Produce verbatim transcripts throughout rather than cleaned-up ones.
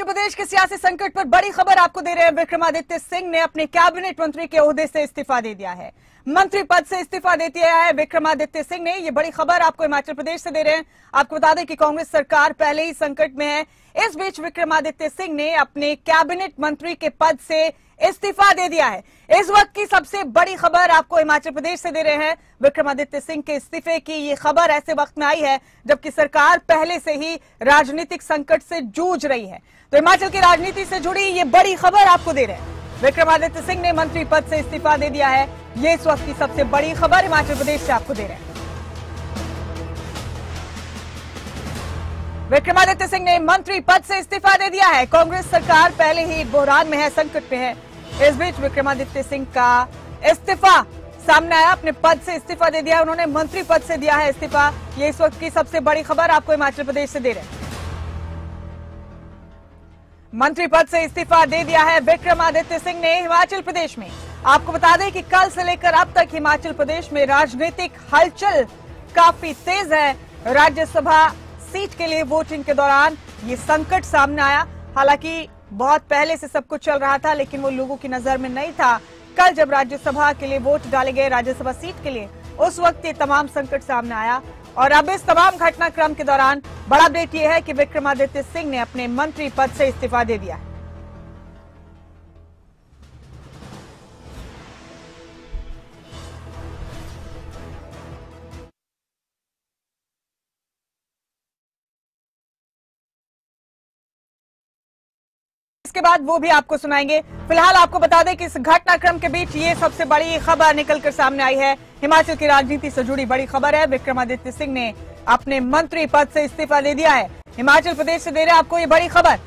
प्रदेश के सियासी संकट पर बड़ी खबर आपको दे रहे हैं। विक्रमादित्य सिंह ने अपने कैबिनेट मंत्री के ओहदे से इस्तीफा दे दिया है। मंत्री पद से इस्तीफा दे दिया है विक्रमादित्य सिंह ने। ये बड़ी खबर आपको हिमाचल प्रदेश से दे रहे हैं। आपको बता दें कि कांग्रेस सरकार पहले ही संकट में है। इस बीच विक्रमादित्य सिंह ने अपने कैबिनेट मंत्री के पद से इस्तीफा दे दिया है। इस वक्त की सबसे बड़ी खबर आपको हिमाचल प्रदेश से दे रहे हैं। विक्रमादित्य सिंह के इस्तीफे की ये खबर ऐसे वक्त में आई है जबकि सरकार पहले से ही राजनीतिक संकट से जूझ रही है। तो हिमाचल की राजनीति से जुड़ी ये बड़ी खबर आपको दे रहे हैं। विक्रमादित्य सिंह ने मंत्री पद से इस्तीफा दे दिया है। ये इस वक्त की सबसे बड़ी खबर हिमाचल प्रदेश से आपको दे रहे हैं। विक्रमादित्य सिंह ने मंत्री पद से इस्तीफा दे दिया है। कांग्रेस सरकार पहले ही बहरान में है, संकट में है। इस बीच विक्रमादित्य सिंह का इस्तीफा सामने आया। अपने पद से इस्तीफा दे दिया उन्होंने, मंत्री पद से दिया है इस्तीफा। ये इस वक्त की सबसे बड़ी खबर आपको हिमाचल प्रदेश से दे रहे हैं। मंत्री पद से इस्तीफा दे दिया है विक्रमादित्य सिंह ने हिमाचल प्रदेश में। आपको बता दें कि कल से लेकर अब तक हिमाचल प्रदेश में राजनीतिक हलचल काफी तेज है। राज्यसभा सीट के लिए वोटिंग के दौरान ये संकट सामने आया। हालांकि बहुत पहले से सब कुछ चल रहा था, लेकिन वो लोगों की नजर में नहीं था। कल जब राज्यसभा के लिए वोट डाले गए, राज्यसभा सीट के लिए, उस वक्त ये तमाम संकट सामने आया। और अब इस तमाम घटनाक्रम के दौरान बड़ा अपडेट ये है कि विक्रमादित्य सिंह ने अपने मंत्री पद से इस्तीफा दे दिया है। इसके बाद वो भी आपको सुनाएंगे। फिलहाल आपको बता दें कि इस घटनाक्रम के बीच ये सबसे बड़ी खबर निकलकर सामने आई है। हिमाचल की राजनीति से जुड़ी बड़ी खबर है। विक्रमादित्य सिंह ने अपने मंत्री पद से इस्तीफा दे दिया है। हिमाचल प्रदेश से दे रहे हैं आपको ये बड़ी खबर।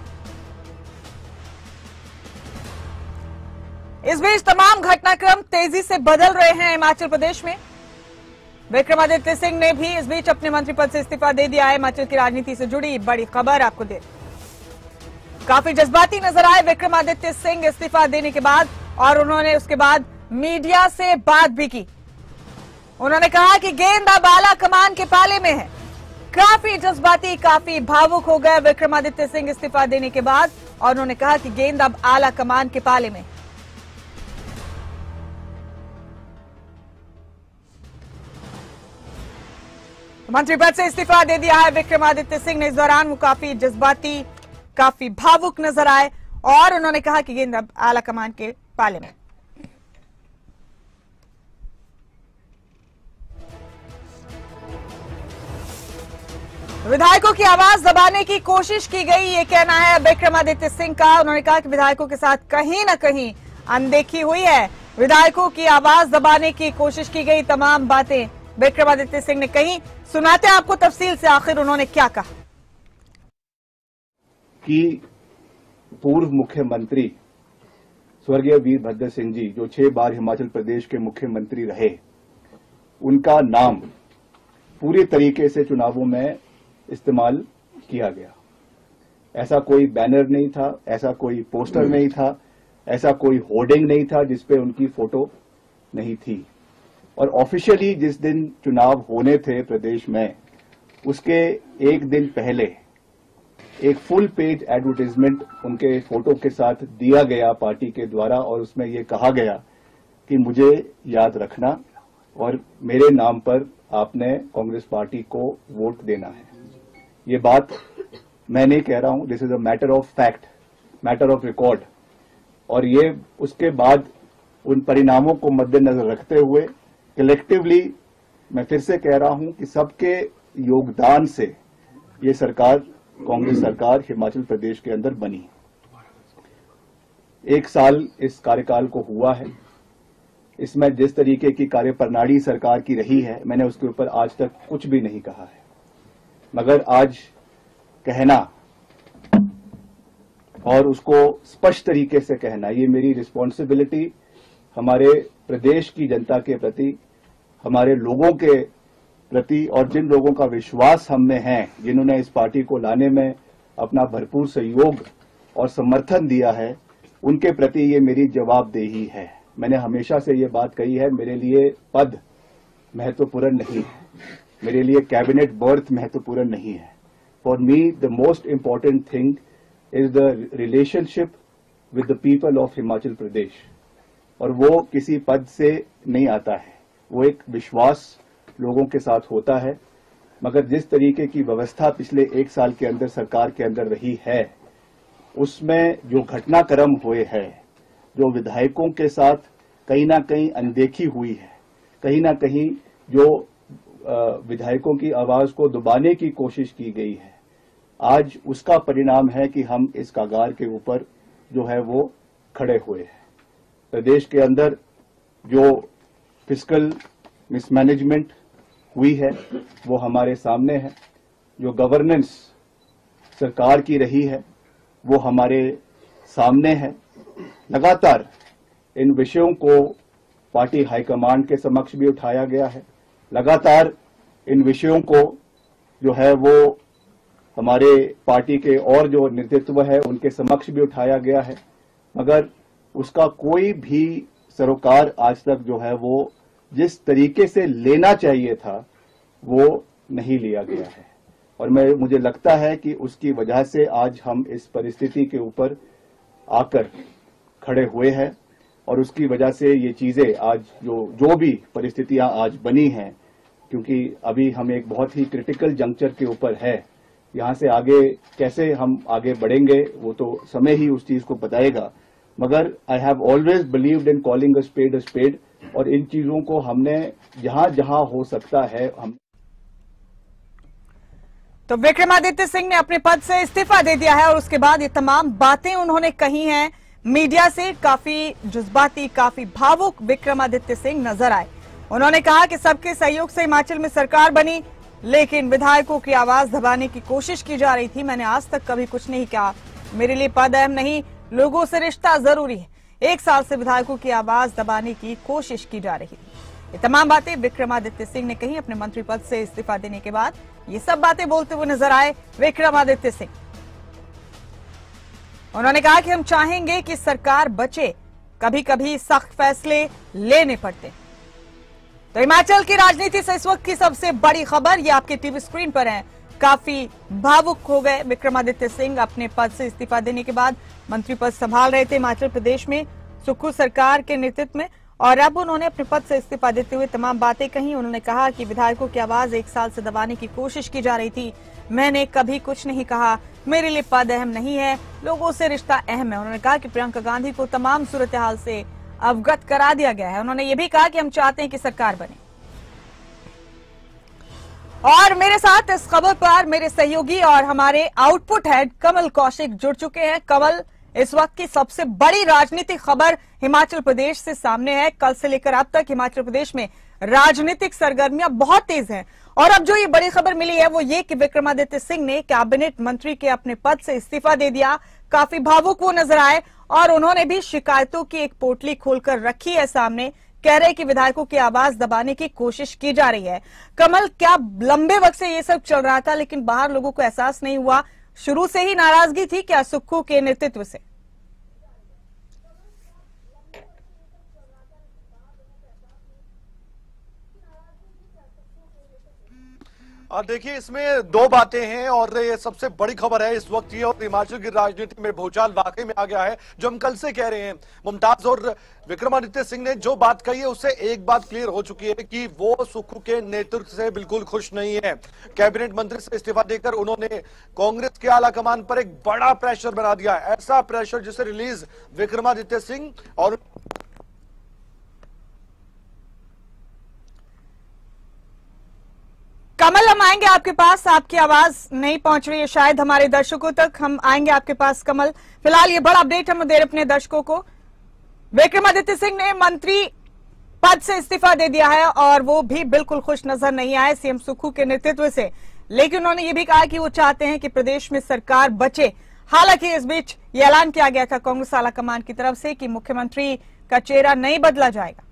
इस बीच तमाम घटनाक्रम तेजी से बदल रहे हैं हिमाचल प्रदेश में। विक्रमादित्य सिंह ने भी इस बीच अपने मंत्री पद से इस्तीफा दे दिया है। हिमाचल की राजनीति से जुड़ी बड़ी खबर आपको दे काफी जज्बाती नजर आए विक्रमादित्य सिंह इस्तीफा देने के बाद, और उन्होंने उसके बाद मीडिया से बात भी की। उन्होंने कहा कि गेंद अब आला कमान के पाले में है। काफी जज्बाती, काफी भावुक हो गए विक्रमादित्य सिंह इस्तीफा देने के बाद, और उन्होंने कहा कि गेंद अब आला कमान के पाले में। मंत्री पद से इस्तीफा दे दिया है विक्रमादित्य सिंह ने। इस दौरान वो काफी जज्बाती, काफी भावुक नजर आए और उन्होंने कहा कि गेंद अब आला कमान के पाले में। विधायकों की आवाज दबाने की कोशिश की गई, ये कहना है विक्रमादित्य सिंह का। उन्होंने कहा कि विधायकों के साथ कहीं ना कहीं अनदेखी हुई है। विधायकों की आवाज दबाने की कोशिश की गई, तमाम बातें विक्रमादित्य सिंह ने कही। सुनाते हैं आपको तफसील से आखिर उन्होंने क्या कहा। कि पूर्व मुख्यमंत्री स्वर्गीय वीरभद्र सिंह जी, जो छह बार हिमाचल प्रदेश के मुख्यमंत्री रहे, उनका नाम पूरी तरीके से चुनावों में इस्तेमाल किया गया। ऐसा कोई बैनर नहीं था, ऐसा कोई पोस्टर नहीं था, ऐसा कोई होर्डिंग नहीं था जिसपे उनकी फोटो नहीं थी। और ऑफिशियली जिस दिन चुनाव होने थे प्रदेश में, उसके एक दिन पहले एक फुल पेज एडवर्टाइजमेंट उनके फोटो के साथ दिया गया पार्टी के द्वारा, और उसमें यह कहा गया कि मुझे याद रखना और मेरे नाम पर आपने कांग्रेस पार्टी को वोट देना है। ये बात मैं नहीं कह रहा हूं, this is a matter of fact, matter of record. और ये उसके बाद उन परिणामों को मद्देनजर रखते हुए कलेक्टिवली मैं फिर से कह रहा हूं कि सबके योगदान से ये सरकार, कांग्रेस सरकार हिमाचल प्रदेश के अंदर बनी। एक साल इस कार्यकाल को हुआ है। इसमें जिस तरीके की कार्यप्रणाली सरकार की रही है, मैंने उसके ऊपर आज तक कुछ भी नहीं कहा है, मगर आज कहना और उसको स्पष्ट तरीके से कहना, ये मेरी रिस्पॉन्सिबिलिटी हमारे प्रदेश की जनता के प्रति, हमारे लोगों के प्रति, और जिन लोगों का विश्वास हम में है, जिन्होंने इस पार्टी को लाने में अपना भरपूर सहयोग और समर्थन दिया है, उनके प्रति ये मेरी जवाबदेही है। मैंने हमेशा से ये बात कही है, मेरे लिए पद महत्वपूर्ण नहीं है, मेरे लिए कैबिनेट बर्थ महत्वपूर्ण नहीं है। For me the most important thing is the relationship with the people of Himachal Pradesh, और वो किसी पद से नहीं आता है, वो एक विश्वास लोगों के साथ होता है। मगर जिस तरीके की व्यवस्था पिछले एक साल के अंदर सरकार के अंदर रही है, उसमें जो घटनाक्रम हुए हैं, जो विधायकों के साथ कहीं ना कहीं अनदेखी हुई है, कहीं ना कहीं जो विधायकों की आवाज को दबाने की कोशिश की गई है, आज उसका परिणाम है कि हम इस कगार के ऊपर जो है वो खड़े हुए हैं। प्रदेश के अंदर जो फिस्कल मिसमैनेजमेंट हुई है वो हमारे सामने है, जो गवर्नेंस सरकार की रही है वो हमारे सामने है। लगातार इन विषयों को पार्टी हाईकमांड के समक्ष भी उठाया गया है, लगातार इन विषयों को जो है वो हमारे पार्टी के और जो नेतृत्व है उनके समक्ष भी उठाया गया है, मगर उसका कोई भी सरोकार आज तक जो है वो जिस तरीके से लेना चाहिए था वो नहीं लिया गया है। और मैं मुझे लगता है कि उसकी वजह से आज हम इस परिस्थिति के ऊपर आकर खड़े हुए हैं, और उसकी वजह से ये चीजें आज जो जो भी परिस्थितियां आज बनी हैं, क्योंकि अभी हम एक बहुत ही क्रिटिकल जंक्चर के ऊपर है, यहां से आगे कैसे हम आगे बढ़ेंगे वो तो समय ही उस चीज को बताएगा। मगर I have always believed in calling a spade a spade, और इन चीजों को हमने जहां जहां हो सकता है हम तो विक्रमादित्य सिंह ने अपने पद से इस्तीफा दे दिया है, और उसके बाद ये तमाम बातें उन्होंने कही हैं मीडिया से। काफी जज्बाती, काफी भावुक विक्रमादित्य सिंह नजर आए। उन्होंने कहा कि सबके सहयोग से हिमाचल में सरकार बनी, लेकिन विधायकों की आवाज दबाने की कोशिश की जा रही थी। मैंने आज तक कभी कुछ नहीं कहा, मेरे लिए पद अहम नहीं, लोगों से रिश्ता जरूरी है। एक साल से विधायकों की आवाज दबाने की कोशिश की जा रही थी। ये तमाम बातें विक्रमादित्य सिंह ने कही अपने मंत्री पद से इस्तीफा देने के बाद। ये सब बातें बोलते हुए नजर आए विक्रमादित्य सिंह। उन्होंने कहा कि हम चाहेंगे कि सरकार बचे, कभी कभी सख्त फैसले लेने पड़ते। तो हिमाचल की राजनीति से इस वक्त की सबसे बड़ी खबर ये आपके टीवी स्क्रीन पर है। काफी भावुक हो गए विक्रमादित्य सिंह अपने पद से इस्तीफा देने के बाद। मंत्री पद संभाल रहे थे हिमाचल प्रदेश में सुक्खू सरकार के नेतृत्व में, और अब उन्होंने अपने पद से इस्तीफा देते हुए तमाम बातें कही। उन्होंने कहा कि विधायकों की आवाज एक साल से दबाने की कोशिश की जा रही थी, मैंने कभी कुछ नहीं कहा, मेरे लिए पद अहम नहीं है, लोगों से रिश्ता अहम है। उन्होंने कहा कि प्रियंका गांधी को तमाम सूरत हाल से अवगत करा दिया गया है। उन्होंने ये भी कहा कि हम चाहते हैं कि सरकार बने। और मेरे साथ इस खबर पर मेरे सहयोगी और हमारे आउटपुट हेड कमल कौशिक जुड़ चुके हैं। कमल, इस वक्त की सबसे बड़ी राजनीतिक खबर हिमाचल प्रदेश से सामने है। कल से लेकर अब तक हिमाचल प्रदेश में राजनीतिक सरगर्मियां बहुत तेज हैं, और अब जो ये बड़ी खबर मिली है वो ये कि विक्रमादित्य सिंह ने कैबिनेट मंत्री के अपने पद से इस्तीफा दे दिया। काफी भावुक वो नजर आए, और उन्होंने भी शिकायतों की एक पोटली खोलकर रखी है सामने। कह रहे कि विधायकों की आवाज दबाने की कोशिश की जा रही है। कमल, क्या लंबे वक्त से ये सब चल रहा था लेकिन बाहर लोगों को एहसास नहीं हुआ? शुरू से ही नाराजगी थी क्या सुक्खू के नेतृत्व से? देखिए, इसमें दो बातें हैं, और ये सबसे बड़ी खबर है इस वक्त ये, और हिमाचल की राजनीति में भूचाल वाकई में आ गया है। जो हम कल से कह रहे हैं, मुमताज और विक्रमादित्य सिंह ने जो बात कही है उससे एक बात क्लियर हो चुकी है कि वो सुक्खू के नेतृत्व से बिल्कुल खुश नहीं है। कैबिनेट मंत्री से इस्तीफा देकर उन्होंने कांग्रेस के आला कमान पर एक बड़ा प्रेशर बना दिया, ऐसा प्रेशर जिसे रिलीज विक्रमादित्य सिंह और कमल, हम आएंगे आपके पास। आपकी आवाज नहीं पहुंच रही है शायद हमारे दर्शकों तक, हम आएंगे आपके पास कमल। फिलहाल ये बड़ा अपडेट हम दे रहे अपने दर्शकों को। विक्रमादित्य सिंह ने मंत्री पद से इस्तीफा दे दिया है, और वो भी बिल्कुल खुश नजर नहीं आए सीएम सुक्खू के नेतृत्व से, लेकिन उन्होंने ये भी कहा कि वो चाहते हैं कि प्रदेश में सरकार बचे। हालांकि इस बीच ये ऐलान किया गया था कांग्रेस आला कमान की तरफ से कि मुख्यमंत्री का चेहरा नहीं बदला जाएगा।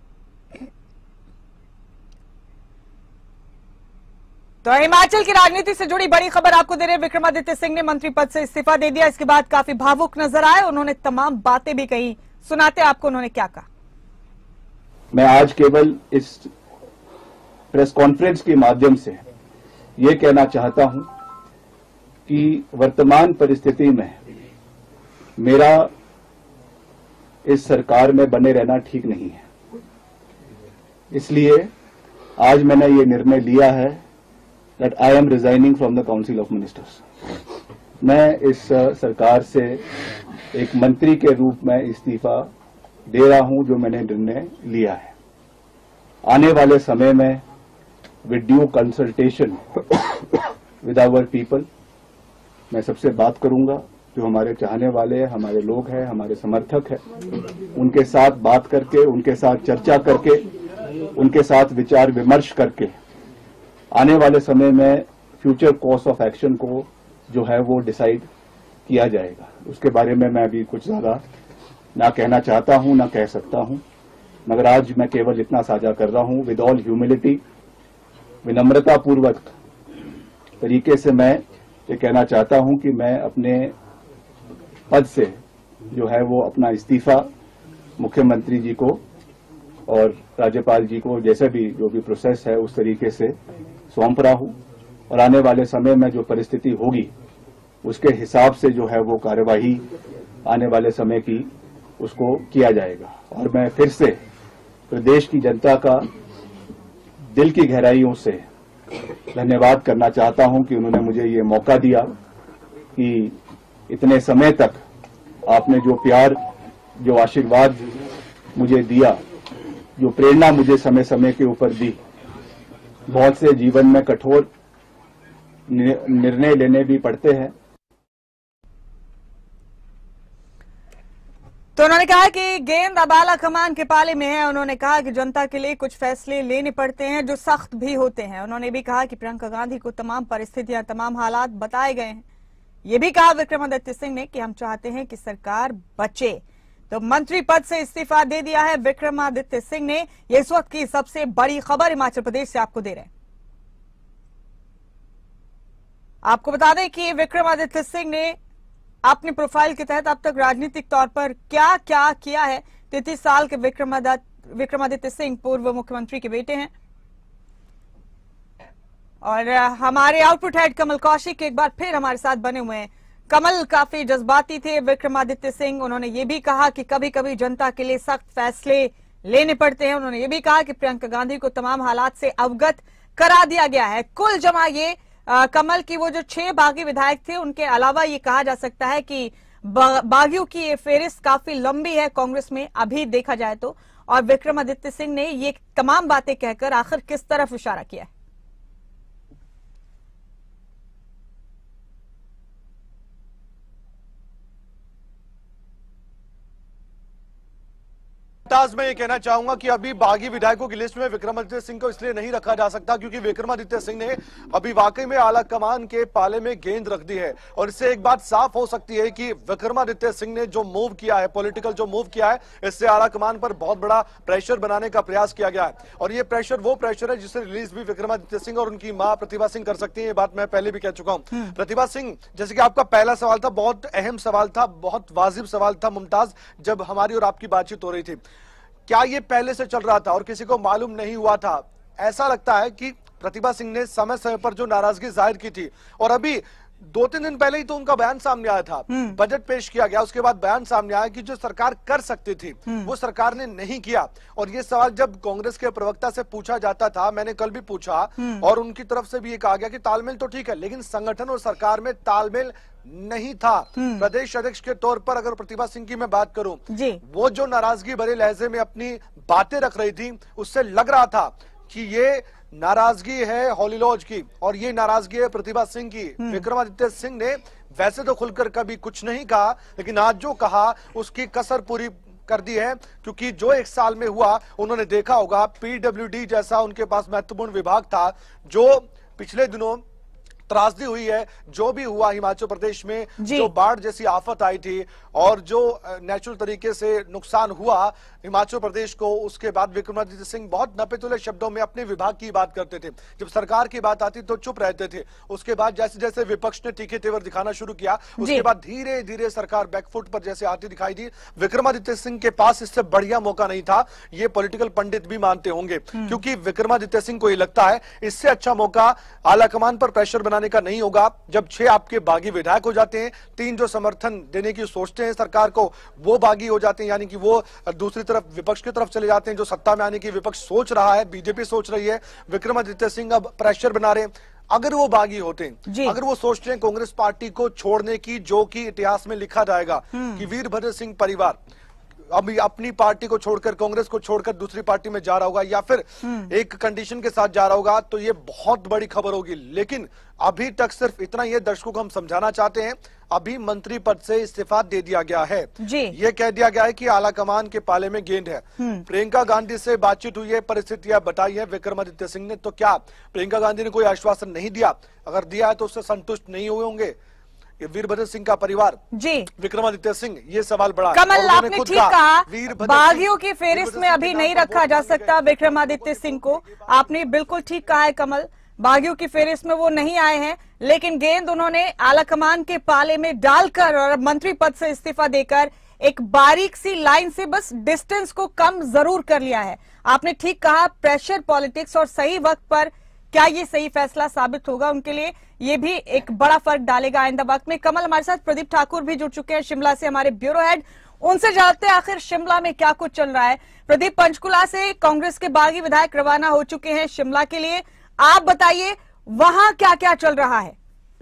तो हिमाचल की राजनीति से जुड़ी बड़ी खबर आपको दे रहे हैं। विक्रमादित्य सिंह ने मंत्री पद से इस्तीफा दे दिया, इसके बाद काफी भावुक नजर आए। उन्होंने तमाम बातें भी कही, सुनाते आपको उन्होंने क्या कहा। मैं आज केवल इस प्रेस कॉन्फ्रेंस के माध्यम से ये कहना चाहता हूं कि वर्तमान परिस्थिति में मेरा इस सरकार में बने रहना ठीक नहीं है। इसलिए आज मैंने ये निर्णय लिया है that I am resigning from the council of ministers. मैं इस सरकार से एक मंत्री के रूप में इस्तीफा दे रहा हूं, जो मैंने निर्णय लिया है। आने वाले समय में with due consultation with our people, मैं सबसे बात करूंगा, जो हमारे चाहने वाले हैं, हमारे लोग हैं, हमारे समर्थक हैं, उनके साथ बात करके, उनके साथ चर्चा करके, उनके साथ विचार विमर्श करके आने वाले समय में फ्यूचर कोर्स ऑफ एक्शन को जो है वो डिसाइड किया जाएगा। उसके बारे में मैं अभी कुछ ज्यादा ना कहना चाहता हूं, ना कह सकता हूं, मगर आज मैं केवल इतना साझा कर रहा हूं विद ऑल ह्यूमिलिटी, विनम्रता पूर्वक तरीके से मैं ये कहना चाहता हूं कि मैं अपने पद से जो है वो अपना इस्तीफा मुख्यमंत्री जी को और राज्यपाल जी को, जैसे भी जो भी प्रोसेस है उस तरीके से सौंप रहा हूं, और आने वाले समय में जो परिस्थिति होगी उसके हिसाब से जो है वो कार्यवाही आने वाले समय की उसको किया जाएगा। और मैं फिर से प्रदेश की जनता का दिल की गहराइयों से धन्यवाद करना चाहता हूं कि उन्होंने मुझे ये मौका दिया कि इतने समय तक आपने जो प्यार, जो आशीर्वाद मुझे दिया, जो प्रेरणा मुझे समय समय के ऊपर दी। बहुत से जीवन में कठोर निर्णय लेने भी पड़ते हैं। तो उन्होंने कहा कि गेंद अब आला कमान के पाले में है। उन्होंने कहा कि जनता के लिए कुछ फैसले लेने पड़ते हैं जो सख्त भी होते हैं। उन्होंने भी कहा कि प्रियंका गांधी को तमाम परिस्थितियां, तमाम हालात बताए गए हैं। ये भी कहा विक्रमादित्य सिंह ने कि हम चाहते हैं कि सरकार बचे। तो मंत्री पद से इस्तीफा दे दिया है विक्रमादित्य सिंह ने। ये इस वक्त की सबसे बड़ी खबर हिमाचल प्रदेश से आपको दे रहे हैं। आपको बता दें कि विक्रमादित्य सिंह ने अपने प्रोफाइल के तहत अब तक राजनीतिक तौर पर क्या क्या किया है। तैतीस साल के विक्रमादित्य विक्रमादित्य सिंह पूर्व मुख्यमंत्री के बेटे हैं। और हमारे आउटपुट हेड कमल कौशिक एक बार फिर हमारे साथ बने हुए हैं। कमल, काफी जज्बाती थे विक्रमादित्य सिंह। उन्होंने ये भी कहा कि कभी कभी जनता के लिए सख्त फैसले लेने पड़ते हैं। उन्होंने ये भी कहा कि प्रियंका गांधी को तमाम हालात से अवगत करा दिया गया है। कुल जमा ये आ, कमल की वो जो छह बागी विधायक थे, उनके अलावा ये कहा जा सकता है कि बागियों की ये फेरिस्त काफी लंबी है कांग्रेस में अभी देखा जाए तो। और विक्रमादित्य सिंह ने ये तमाम बातें कहकर आखिर किस तरफ इशारा किया है। मुमताज, मैं ये कहना चाहूंगा कि अभी बागी विधायकों की लिस्ट में विक्रमादित्य सिंह को इसलिए नहीं रखा जा सकता क्योंकि विक्रमादित्य सिंह ने अभी वाकई में आला कमान के पाले में गेंद रख दी है। और इससे एक बात साफ हो सकती है कि विक्रमादित्य सिंह ने जो मूव किया है, पॉलिटिकल जो मूव किया है, इससे आला कमान पर बहुत बड़ा प्रेशर बनाने का प्रयास किया गया है। और ये प्रेशर वो प्रेशर है जिससे रिलीज भी विक्रमादित्य सिंह और उनकी मां प्रतिभा सिंह कर सकती है। ये बात मैं पहले भी कह चुका हूं। प्रतिभा सिंह, जैसे कि आपका पहला सवाल था, बहुत अहम सवाल था, बहुत वाजिब सवाल था मुमताज, जब हमारी और आपकी बातचीत हो रही थी। क्या ये पहले से चल रहा था और किसी को मालूम नहीं हुआ था? ऐसा लगता है कि प्रतिभा सिंह ने समय समय पर जो नाराजगी जाहिर की थी, और अभी दो तीन दिन पहले ही तो उनका बयान सामने आया था, बजट पेश किया गया, उसके बाद बयान सामने आया कि जो सरकार कर सकती थी वो सरकार ने नहीं किया। और ये सवाल जब कांग्रेस के प्रवक्ता से पूछा जाता था, मैंने कल भी पूछा, और उनकी तरफ से भी ये कहा गया कि तालमेल तो ठीक है लेकिन संगठन और सरकार में तालमेल नहीं था। प्रदेश अध्यक्ष के तौर पर अगर प्रतिभा सिंह की मैं बात करूं, वो जो नाराजगी भरे लहजे में अपनी बातें रख रही थी, उससे लग रहा था कि ये नाराजगी है हॉलीलॉज की और ये नाराजगी है प्रतिभा सिंह की। विक्रमादित्य सिंह ने वैसे तो खुलकर कभी कुछ नहीं कहा, लेकिन आज जो कहा उसकी कसर पूरी कर दी है, क्योंकि जो एक साल में हुआ उन्होंने देखा होगा, पीडब्ल्यूडी जैसा उनके पास महत्वपूर्ण विभाग था, जो पिछले दिनों त्रासदी हुई है, जो भी हुआ हिमाचल प्रदेश में, जो बाढ़ जैसी आफत आई थी और जो नेचुरल तरीके से नुकसान हुआ हिमाचल प्रदेश को, उसके बाद विक्रमादित्य सिंह बहुत नपे-तुले शब्दों में अपने विभाग की बात करते थे। जब सरकार की बात आती तो चुप रहते थे। उसके बाद जैसे जैसे विपक्ष ने तीखे तेवर दिखाना शुरू किया, उसके बाद धीरे धीरे सरकार बैकफुट पर जैसे आती दिखाई दी। विक्रमादित्य सिंह के पास इससे बढ़िया मौका नहीं था, ये पॉलिटिकल पंडित भी मानते होंगे, क्योंकि विक्रमादित्य सिंह को ये लगता है इससे अच्छा मौका आलाकमान पर प्रेशर बनाने बनाने का नहीं होगा। जब छह आपके बागी विधायक हो जाते हैं, तीन जो समर्थन देने की सोचते हैं सरकार को वो बागी हो जाते हैं, यानी कि वो दूसरी तरफ विपक्ष की तरफ चले जाते हैं। जो सत्ता में आने की विपक्ष सोच रहा है, बीजेपी सोच रही है, विक्रमादित्य सिंह अब प्रेशर बना रहे हैं। अगर वो बागी होते हैं, अगर वो सोचते हैं कांग्रेस पार्टी को छोड़ने की, जो कि इतिहास में लिखा जाएगा कि वीरभद्र सिंह परिवार अभी अपनी पार्टी को छोड़कर, कांग्रेस को छोड़कर दूसरी पार्टी में जा रहा होगा या फिर एक कंडीशन के साथ जा रहा होगा, तो ये बहुत बड़ी खबर होगी। लेकिन अभी तक सिर्फ इतना ये दर्शकों को हम समझाना चाहते हैं, अभी मंत्री पद से इस्तीफा दे दिया गया है। जी। ये कह दिया गया है कि आला कमान के पाले में गेंद है। प्रियंका गांधी से बातचीत हुई है, परिस्थितियां बताई है विक्रमादित्य सिंह ने। तो क्या प्रियंका गांधी ने कोई आश्वासन नहीं दिया? अगर दिया है तो उससे संतुष्ट नहीं हुए होंगे ये वीरभद्र सिंह का परिवार, जी विक्रमादित्य सिंह? ये सवाल बड़ा कमल, आपने ठीक कहा, बागियों की फेरिस्त में अभी नहीं रखा जा सकता विक्रमादित्य सिंह को। आपने बिल्कुल ठीक कहा है कमल, बागियों की फेरिस्त में वो नहीं आए हैं, लेकिन गेंद उन्होंने आलाकमान के पाले में डालकर और मंत्री पद से इस्तीफा देकर एक बारीक सी लाइन से बस डिस्टेंस को कम जरूर कर लिया है। आपने ठीक कहा, प्रेशर पॉलिटिक्स और सही वक्त पर क्या ये सही फैसला साबित होगा उनके लिए, ये भी एक बड़ा फर्क डालेगा आइंदा वक्त में। कमल, हमारे साथ प्रदीप ठाकुर भी जुड़ चुके हैं शिमला से, हमारे ब्यूरो हेड। उनसे जानते हैं आखिर शिमला में क्या कुछ चल रहा है। प्रदीप, पंचकुला से कांग्रेस के बागी विधायक रवाना हो चुके हैं शिमला के लिए, आप बताइए वहां क्या क्या चल रहा है?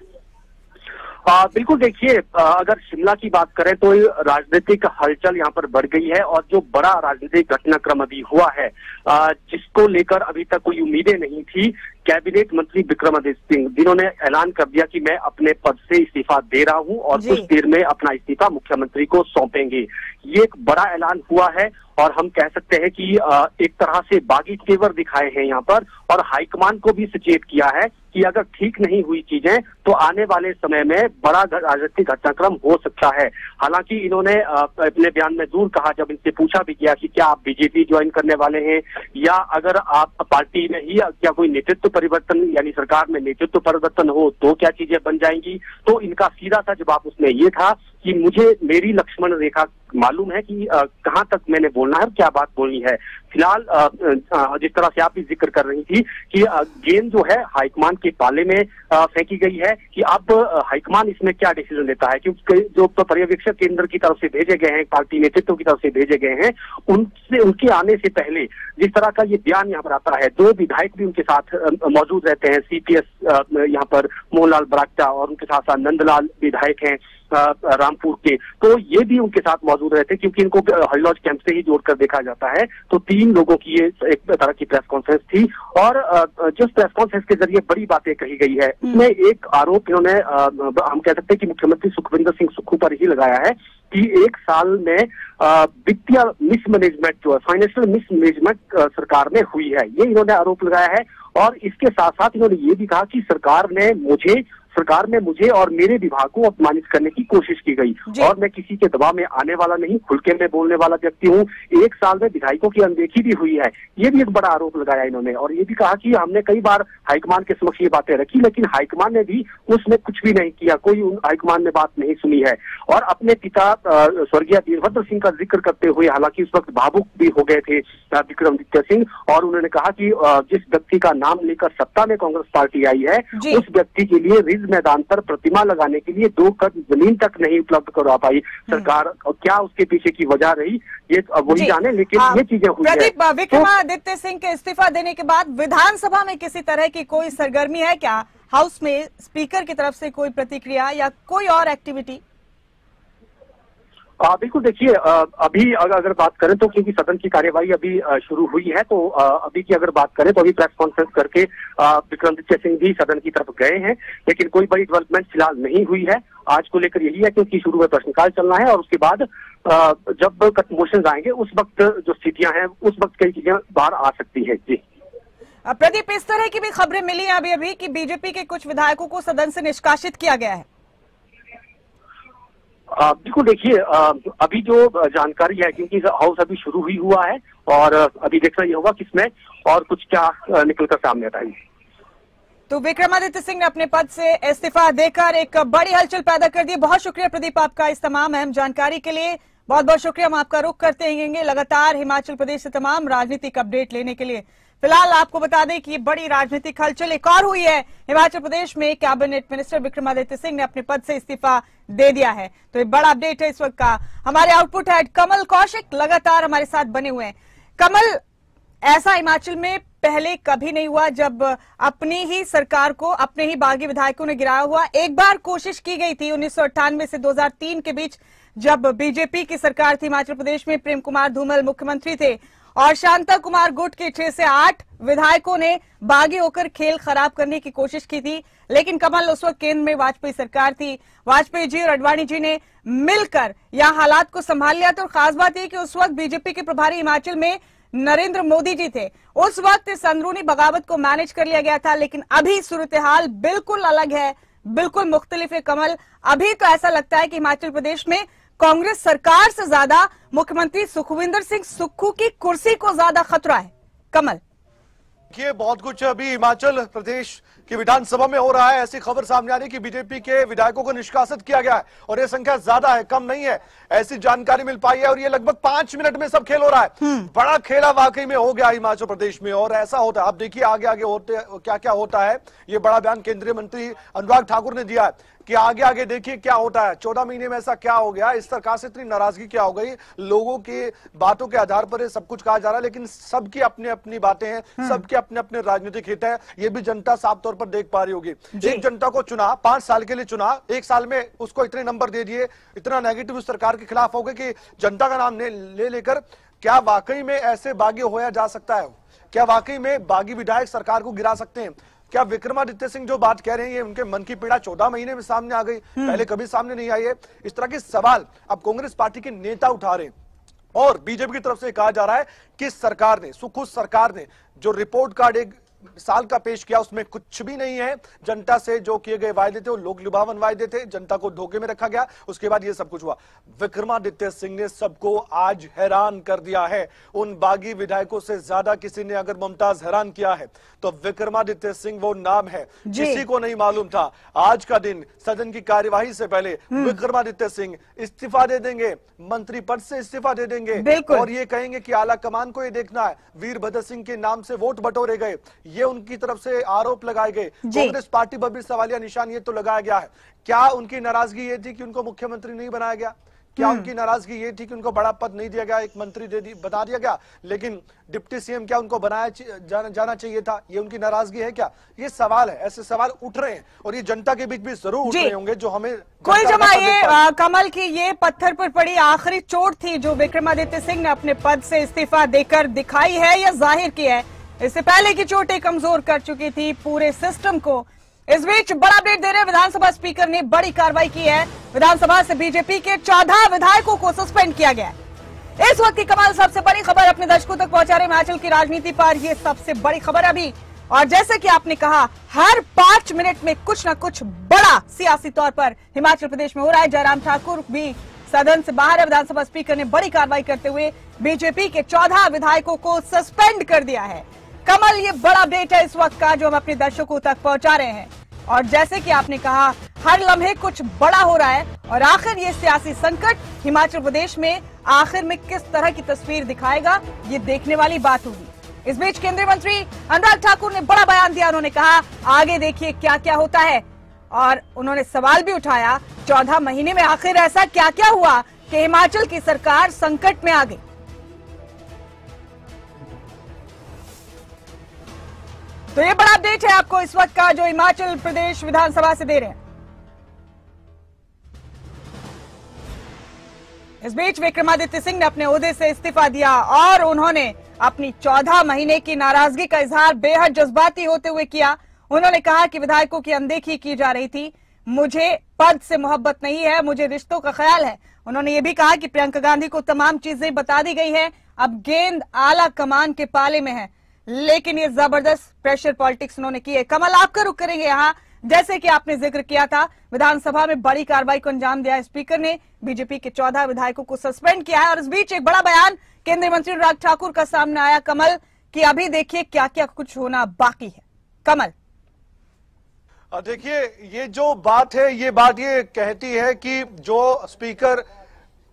आ, बिल्कुल, देखिए, अगर शिमला की बात करें तो राजनीतिक हलचल यहाँ पर बढ़ गई है और जो बड़ा राजनीतिक घटनाक्रम अभी हुआ है, आ, जिसको लेकर अभी तक कोई उम्मीदें नहीं थी, कैबिनेट मंत्री विक्रमादित्य सिंह जिन्होंने ऐलान कर दिया कि मैं अपने पद से इस्तीफा दे रहा हूं और कुछ देर में अपना इस्तीफा मुख्यमंत्री को सौंपेंगे। ये एक बड़ा ऐलान हुआ है और हम कह सकते हैं कि एक तरह से बागी तेवर दिखाए हैं यहाँ पर, और हाईकमान को भी सचेत किया है कि अगर ठीक नहीं हुई चीजें तो आने वाले समय में बड़ा राजनीतिक घटनाक्रम हो सकता है। हालांकि इन्होंने अपने बयान में दूर कहा, जब इनसे पूछा भी गया कि क्या आप बीजेपी ज्वाइन करने वाले हैं या अगर आप पार्टी में ही क्या कोई नेतृत्व परिवर्तन यानी सरकार में नेतृत्व परिवर्तन हो तो क्या चीजें बन जाएंगी, तो इनका सीधा सा जवाब उसमें ये था कि मुझे मेरी लक्ष्मण रेखा मालूम है कि कहां तक मैंने बोलना है और क्या बात बोलनी है। फिलहाल जिस तरह से आप भी जिक्र कर रही थी कि गेंद जो है हाईकमान के पाले में फेंकी गई है कि अब हाईकमान इसमें क्या डिसीजन लेता है, क्योंकि जो पर्यवेक्षक केंद्र की तरफ से भेजे गए हैं, पार्टी नेतृत्व की तरफ से भेजे गए हैं, उनसे उनके आने से पहले जिस तरह का ये बयान यहाँ पर आता है, दो विधायक भी उनके साथ मौजूद रहते हैं, सीपीएस यहाँ पर मोहनलाल बरागटा और उनके साथ साथ नंदलाल विधायक हैं रामपुर के, तो ये भी उनके साथ मौजूद रहते क्योंकि इनको हरिलॉज कैंप से ही जोड़कर देखा जाता है। तो तीन लोगों की ये एक तरह की प्रेस कॉन्फ्रेंस थी और जिस प्रेस कॉन्फ्रेंस के जरिए बड़ी बातें कही गई है उसमें एक आरोप इन्होंने हम कह सकते हैं कि मुख्यमंत्री सुखविंदर सिंह सुक्खू पर ही लगाया है कि एक साल में वित्तीय मिसमैनेजमेंट जो है, फाइनेंशियल मिसमैनेजमेंट सरकार में हुई है, ये इन्होंने आरोप लगाया है। और इसके साथ साथ इन्होंने ये भी कहा कि सरकार ने मुझे सरकार में मुझे और मेरे विभाग को अपमानित करने की कोशिश की गई और मैं किसी के दबाव में आने वाला नहीं, खुल के मैं बोलने वाला व्यक्ति हूँ। एक साल में विधायकों की अनदेखी भी हुई है, ये भी एक बड़ा आरोप लगाया इन्होंने। और ये भी कहा कि हमने कई बार हाईकमान के समक्ष ये बातें रखी लेकिन हाईकमान ने भी उसमें कुछ भी नहीं किया, कोई हाईकमान ने बात नहीं सुनी है। और अपने पिता स्वर्गीय वीरभद्र सिंह का जिक्र करते हुए, हालांकि उस वक्त भावुक भी हो गए थे विक्रमादित्य सिंह, और उन्होंने कहा कि जिस व्यक्ति का नाम लेकर सत्ता में कांग्रेस पार्टी आई है उस व्यक्ति के लिए रिज मैदान पर प्रतिमा लगाने के लिए दो कद जमीन तक नहीं उपलब्ध करवा पाई सरकार, और क्या उसके पीछे की वजह रही ये वही जाने, लेकिन ये चीजें हुई है। प्रदीप, विक्रमादित्य सिंह के इस्तीफा देने के बाद विधानसभा में किसी तरह की कोई सरगर्मी है क्या? हाउस में स्पीकर की तरफ से कोई प्रतिक्रिया या कोई और एक्टिविटी? बिल्कुल, देखिए, अभी अगर बात करें तो क्योंकि सदन की कार्यवाही अभी शुरू हुई है तो अभी की अगर बात करें तो अभी प्रेस कॉन्फ्रेंस करके विक्रमादित्य सिंह भी सदन की तरफ गए हैं, लेकिन कोई बड़ी डेवलपमेंट फिलहाल नहीं हुई है। आज को लेकर यही है क्योंकि शुरू में प्रश्नकाल चलना है और उसके बाद जब मोशंस आएंगे उस वक्त जो स्थितियां हैं उस वक्त कई चीजें बाहर आ सकती है। जी प्रदीप, इस तरह की भी खबरें मिली है अभी अभी कि बीजेपी के कुछ विधायकों को सदन से निष्कासित किया गया है। बिल्कुल, देखिए, अभी जो जानकारी है क्योंकि हाउस अभी शुरू ही हुआ है और अभी देखना ये होगा किसमें और कुछ क्या निकलकर सामने आता है। तो विक्रमादित्य सिंह ने अपने पद से इस्तीफा देकर एक बड़ी हलचल पैदा कर दी। बहुत शुक्रिया प्रदीप आपका इस तमाम अहम जानकारी के लिए, बहुत बहुत शुक्रिया। हम आपका रुख करते रहेंगे लगातार हिमाचल प्रदेश से तमाम राजनीतिक अपडेट लेने के लिए। फिलहाल आपको बता दें कि बड़ी राजनीतिक हलचल एक और हुई है। हिमाचल प्रदेश में कैबिनेट मिनिस्टर विक्रमादित्य सिंह ने अपने पद से इस्तीफा दे दिया है। तो ये बड़ा अपडेट है इस वक्त का। हमारे आउटपुट हेड कमल कौशिक लगातार हमारे साथ बने हुए हैं। कमल, ऐसा हिमाचल में पहले कभी नहीं हुआ जब अपनी ही सरकार को अपने ही बागी विधायकों ने गिराया हुआ। एक बार कोशिश की गई थी उन्नीस सौ अट्ठानवे से दो हज़ार तीन के बीच, जब बीजेपी की सरकार थी हिमाचल प्रदेश में, प्रेम कुमार धूमल मुख्यमंत्री थे और शांता कुमार गुट के छह से आठ विधायकों ने बागी होकर खेल खराब करने की कोशिश की थी। लेकिन कमल, उस वक्त केंद्र में वाजपेयी सरकार थी। वाजपेयी जी और अडवाणी जी ने मिलकर यहां हालात को संभाल लिया था। और खास बात यह कि उस वक्त बीजेपी के प्रभारी हिमाचल में नरेंद्र मोदी जी थे। उस वक्त इस अंदरूनी बगावत को मैनेज कर लिया गया था। लेकिन अभी सूरत हाल बिल्कुल अलग है, बिल्कुल मुख्तलिफ है। कमल, अभी तो ऐसा लगता है कि हिमाचल प्रदेश में कांग्रेस सरकार से ज्यादा मुख्यमंत्री सुखविंदर सिंह सुक्खू की कुर्सी को ज्यादा खतरा है। कमल, ये बहुत कुछ अभी हिमाचल प्रदेश की विधानसभा में हो रहा है। ऐसी खबर सामने आ रही कि बीजेपी के विधायकों को निष्कासित किया गया है और ये संख्या ज्यादा है, कम नहीं है। ऐसी जानकारी मिल पाई है और ये लगभग पांच मिनट में सब खेल हो रहा है। बड़ा खेला वाकई में हो गया हिमाचल प्रदेश में और ऐसा होता है। अब देखिए आगे आगे होते क्या क्या होता है। ये बड़ा बयान केंद्रीय मंत्री अनुराग ठाकुर ने दिया है कि आगे आगे देखिए क्या होता है। चौदह महीने में ऐसा क्या हो गया, इस सरकार से इतनी नाराजगी क्या हो गई। लोगों की बातों के आधार पर सब कुछ कहा जा रहा है, लेकिन सबकी अपनी अपनी बातें हैं, सबके अपने अपने राजनीतिक हित है। ये भी जनता साफ तौर पर देख पा रही होगी। एक जनता को चुना, पांच साल के लिए चुना, एक साल में उसको इतने नंबर दे दिए, इतना नेगेटिव उस सरकार के खिलाफ हो गए कि जनता का नाम ले लेकर क्या वाकई में ऐसे बागी होया जा सकता है? क्या वाकई में बागी विधायक सरकार को गिरा सकते हैं? क्या विक्रमादित्य सिंह जो बात कह रहे हैं ये उनके मन की पीड़ा चौदह महीने में सामने आ गई, पहले कभी सामने नहीं आई है? इस तरह के सवाल अब कांग्रेस पार्टी के नेता उठा रहे हैं और बीजेपी की तरफ से कहा जा रहा है कि सरकार ने, सुखू सरकार ने जो रिपोर्ट कार्ड एक साल का पेश किया उसमें कुछ भी नहीं है। जनता से जो किए गए वायदे थे वो लोक लुभावन वायदे थे, जनता को धोखे में रखा गया। उसके बाद ये सब कुछ हुआ। विक्रमादित्य सिंह ने सबको आज हैरान कर दिया है। उन बागी विधायकों से ज्यादा किसी ने अगर मुमताज हैरान किया है तो विक्रमादित्य सिंह वो नाम है, किसी को नहीं मालूम था। आज का दिन सदन की कार्यवाही से पहले विक्रमादित्य सिंह इस्तीफा दे देंगे, मंत्री पद से इस्तीफा दे देंगे और ये कहेंगे कि आला कमान को ये देखना है। वीरभद्र सिंह के नाम से वोट बटोरे गए, ये उनकी तरफ से आरोप लगाए गए। कांग्रेस पार्टी पर भी सवालिया निशान ये तो लगाया गया है। क्या उनकी नाराजगी ये थी कि उनको मुख्यमंत्री नहीं बनाया गया? क्या उनकी नाराजगी ये थी कि उनको बड़ा पद नहीं दिया गया, एक मंत्री दे दी, बता दिया गया, लेकिन डिप्टी सीएम क्या उनको बनाया जाना, जाना चाहिए था? ये उनकी नाराजगी है क्या? ये सवाल है, ऐसे सवाल उठ रहे हैं और ये जनता के बीच भी जरूर उठ रहे होंगे जो हमें कोई जमा ये आ, कमल की ये पत्थर पर पड़ी आखिरी चोट थी जो विक्रमादित्य सिंह ने अपने पद से इस्तीफा देकर दिखाई है या जाहिर की है। इससे पहले की चोटें कमजोर कर चुकी थी पूरे सिस्टम को। इस बीच बड़ा अपडेट दे रहे विधानसभा स्पीकर ने बड़ी कार्रवाई की है। विधानसभा से बीजेपी के चौदह विधायकों को सस्पेंड किया गया है। इस वक्त की कमाल सबसे बड़ी खबर अपने दर्शकों तक पहुंचा रहे हिमाचल की राजनीति पर, यह सबसे बड़ी खबर अभी। और जैसे कि आपने कहा, हर पांच मिनट में कुछ न कुछ बड़ा सियासी तौर पर हिमाचल प्रदेश में हो रहा है। जयराम ठाकुर भी सदन से बाहर है। विधानसभा स्पीकर ने बड़ी कार्रवाई करते हुए बीजेपी के चौदह विधायकों को सस्पेंड कर दिया है। कमल, ये बड़ा अपडेट है इस वक्त का जो हम अपने दर्शकों तक पहुंचा रहे हैं। और जैसे कि आपने कहा, हर लम्हे कुछ बड़ा हो रहा है और आखिर ये सियासी संकट हिमाचल प्रदेश में आखिर में किस तरह की तस्वीर दिखाएगा, ये देखने वाली बात होगी। इस बीच केंद्रीय मंत्री अनुराग ठाकुर ने बड़ा बयान दिया। उन्होंने कहा आगे देखिए क्या क्या होता है और उन्होंने सवाल भी उठाया, चौदह महीने में आखिर ऐसा क्या क्या हुआ कि हिमाचल की सरकार संकट में आ गई। तो ये बड़ा अपडेट है आपको इस वक्त का जो हिमाचल प्रदेश विधानसभा से दे रहे हैं। इस बीच विक्रमादित्य सिंह ने अपने ओहदे से इस्तीफा दिया और उन्होंने अपनी चौदह महीने की नाराजगी का इजहार बेहद जज्बाती होते हुए किया। उन्होंने कहा कि विधायकों की अनदेखी की जा रही थी, मुझे पद से मोहब्बत नहीं है, मुझे रिश्तों का ख्याल है। उन्होंने ये भी कहा कि प्रियंका गांधी को तमाम चीजें बता दी गई है, अब गेंद आला कमान के पाले में है। लेकिन ये जबरदस्त प्रेशर पॉलिटिक्स उन्होंने की है। कमल, आपका रुख करेंगे यहाँ। जैसे कि आपने जिक्र किया था, विधानसभा में बड़ी कार्रवाई को अंजाम दिया। स्पीकर ने बीजेपी के चौदह विधायकों को सस्पेंड किया है और इस बीच एक बड़ा बयान केंद्रीय मंत्री अनुराग ठाकुर का सामने आया कमल, कि अभी देखिए क्या क्या कुछ होना बाकी है। कमल, देखिए ये जो बात है, ये बात ये कहती है कि जो स्पीकर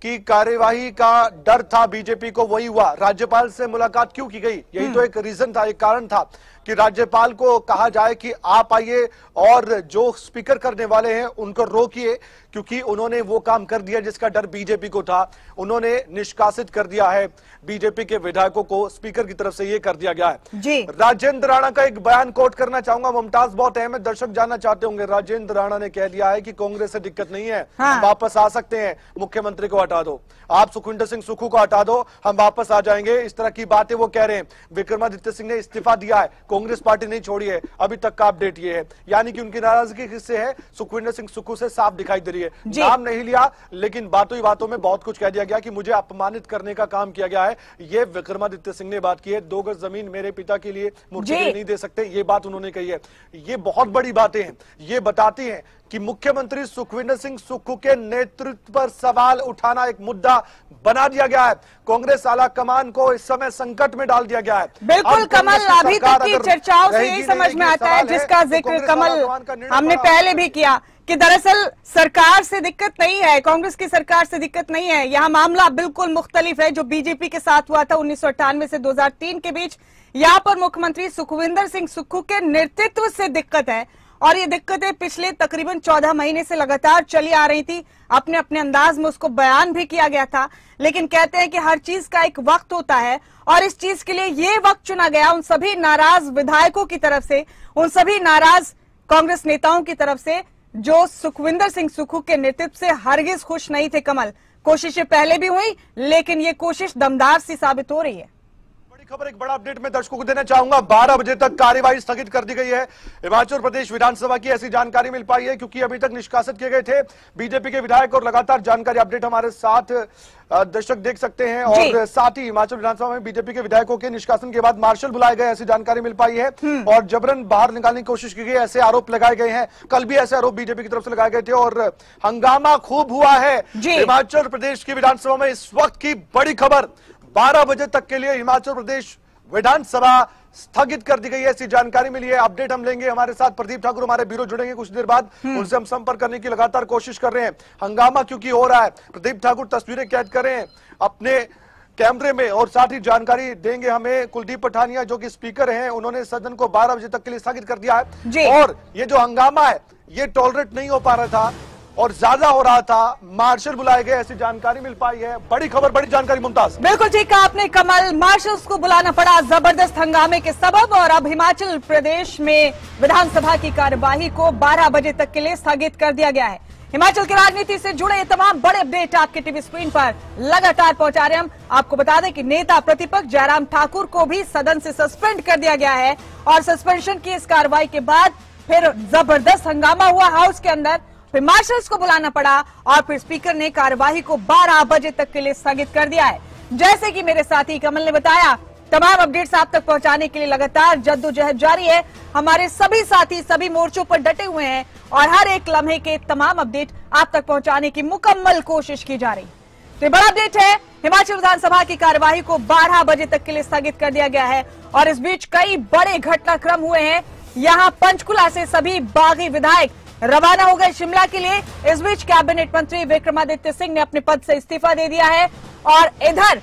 कि कार्यवाही का डर था बीजेपी को, वही हुआ। राज्यपाल से मुलाकात क्यों की गई, यही तो एक रीजन था, एक कारण था कि राज्यपाल को कहा जाए कि आप आइए और जो स्पीकर करने वाले हैं उनको रोकिए, क्योंकि उन्होंने वो काम कर दिया जिसका डर बीजेपी को था। उन्होंने निष्कासित कर दिया है बीजेपी के विधायकों को, स्पीकर की तरफ से ये कर दिया गया है। जी राजेंद्र राणा का एक बयान कोट करना चाहूंगा, मुमताज, बहुत अहम है, दर्शक जानना चाहते होंगे। राजेंद्र राणा ने कह दिया है कि कांग्रेस से दिक्कत नहीं है, हाँ। हम वापस आ सकते हैं, मुख्यमंत्री को हटा दो, आप सुखविंदर सिंह सुक्खू को हटा दो, हम वापस आ जाएंगे। इस तरह की बातें वो कह रहे हैं। विक्रमादित्य सिंह ने इस्तीफा दिया है, कांग्रेस पार्टी नहीं छोड़ी है, अभी तक का अपडेट ये है, यानी कि उनकी नाराजगी किससे है, सुखविंदर सिंह सुक्खू से साफ दिखाई दे रही है। नाम नहीं लिया, लेकिन बातों ही बातों में बहुत कुछ कह दिया गया कि मुझे अपमानित करने का काम किया गया है। ये विक्रमादित्य सिंह ने बात की है। दो गज जमीन मेरे पिता के लिए, मूर्ति के लिए नहीं दे सकते, ये बात उन्होंने कही है। ये बहुत बड़ी बातें हैं, ये बताती हैं कि मुख्यमंत्री सुखविंदर सिंह सुक्खू के नेतृत्व पर सवाल उठाना एक मुद्दा बना दिया गया है। कांग्रेस आला कमान को इस समय संकट में डाल दिया गया है। बिल्कुल कमल, अभी तक की चर्चाओं से यही समझ में आता है, जिसका जिक्र कमल हमने पहले भी किया, कि दरअसल सरकार से दिक्कत नहीं है, कांग्रेस की सरकार से दिक्कत नहीं है, यहाँ मामला बिल्कुल मुख्तलिफ है। जो बीजेपी के साथ हुआ था उन्नीस सौ अट्ठानवे से दो हजार तीन के बीच, यहाँ पर मुख्यमंत्री सुखविंदर सिंह सुक्खू के नेतृत्व से दिक्कत है, और ये दिक्कतें पिछले तकरीबन चौदह महीने से लगातार चली आ रही थी। अपने अपने अंदाज में उसको बयान भी किया गया था, लेकिन कहते हैं कि हर चीज का एक वक्त होता है, और इस चीज के लिए ये वक्त चुना गया उन सभी नाराज विधायकों की तरफ से, उन सभी नाराज कांग्रेस नेताओं की तरफ से जो सुखविंदर सिंह सुक्खू के नेतृत्व से हरगिज खुश नहीं थे। कमल, कोशिशें पहले भी हुई, लेकिन ये कोशिश दमदार सी साबित हो रही है। खबर एक बड़ा अपडेट मैं दर्शकों को देना चाहूंगा। बारह बजे तक कार्यवाही स्थगित कर दी गई है। हिमाचल प्रदेश विधानसभा की ऐसी जानकारी मिल पाई है, क्योंकि अभी तक निष्कासित किए गए थे बीजेपी के विधायक, और लगातार जानकारी अपडेट हमारे साथ दर्शक देख सकते हैं। और साथ ही हिमाचल विधानसभा में बीजेपी के विधायकों के निष्कासन के बाद मार्शल बुलाए गए, ऐसी जानकारी मिल पाई है, और जबरन बाहर निकालने की कोशिश की गई, ऐसे आरोप लगाए गए हैं। कल भी ऐसे आरोप बीजेपी की तरफ से लगाए गए थे, और हंगामा खूब हुआ है हिमाचल प्रदेश की विधानसभा में। इस वक्त की बड़ी खबर, बारह बजे तक के लिए हिमाचल प्रदेश विधानसभा स्थगित कर दी गई है, ऐसी जानकारी मिली है। अपडेट हम लेंगे, हमारे साथ प्रदीप ठाकुर हमारे ब्यूरो जुड़ेंगे कुछ देर बाद, उनसे हम संपर्क करने की लगातार कोशिश कर रहे हैं। हंगामा क्योंकि हो रहा है, प्रदीप ठाकुर तस्वीरें कैद कर रहे हैं अपने कैमरे में, और साथ ही जानकारी देंगे हमें कुलदीप पठानिया जो कि स्पीकर हैं, उन्होंने सदन को बारह बजे तक के लिए स्थगित कर दिया है। और ये जो हंगामा है ये टॉलरेट नहीं हो पा रहा था और ज्यादा हो रहा था, मार्शल बुलाए गए, ऐसी जानकारी मिल पाई है। बड़ी खबर, बड़ी जानकारी मुमताज। बिल्कुल ठीक कहा आपने कमल, मार्शल्स को बुलाना पड़ा जबरदस्त हंगामे के सबब, और अब हिमाचल प्रदेश में विधानसभा की कार्यवाही को बारह बजे तक के लिए स्थगित कर दिया गया है। हिमाचल की राजनीति से जुड़े ये तमाम बड़े अपडेट आपके टीवी स्क्रीन पर लगातार पहुंचा रहे हैं हम। आपको बता दें कि नेता प्रतिपक्ष जयराम ठाकुर को भी सदन से सस्पेंड कर दिया गया है, और सस्पेंशन की इस कार्रवाई के बाद फिर जबरदस्त हंगामा हुआ हाउस के अंदर, फिर मार्शल्स को बुलाना पड़ा, और फिर स्पीकर ने कार्यवाही को बारह बजे तक के लिए स्थगित कर दिया है। जैसे कि मेरे साथी कमल ने बताया, तमाम अपडेट्स आप तक पहुंचाने के लिए लगातार जद्दोजहद जारी है। हमारे सभी साथी सभी मोर्चों पर डटे हुए हैं, और हर एक लम्हे के तमाम अपडेट आप तक पहुंचाने की मुकम्मल कोशिश की जा रही। तो बड़ा अपडेट है, हिमाचल विधानसभा की कार्यवाही को बारह बजे तक के लिए स्थगित कर दिया गया है, और इस बीच कई बड़े घटनाक्रम हुए हैं। यहाँ पंचकुला से सभी बागी विधायक रवाना हो गए शिमला के लिए। इस बीच कैबिनेट मंत्री विक्रमादित्य सिंह ने अपने पद से इस्तीफा दे दिया है, और इधर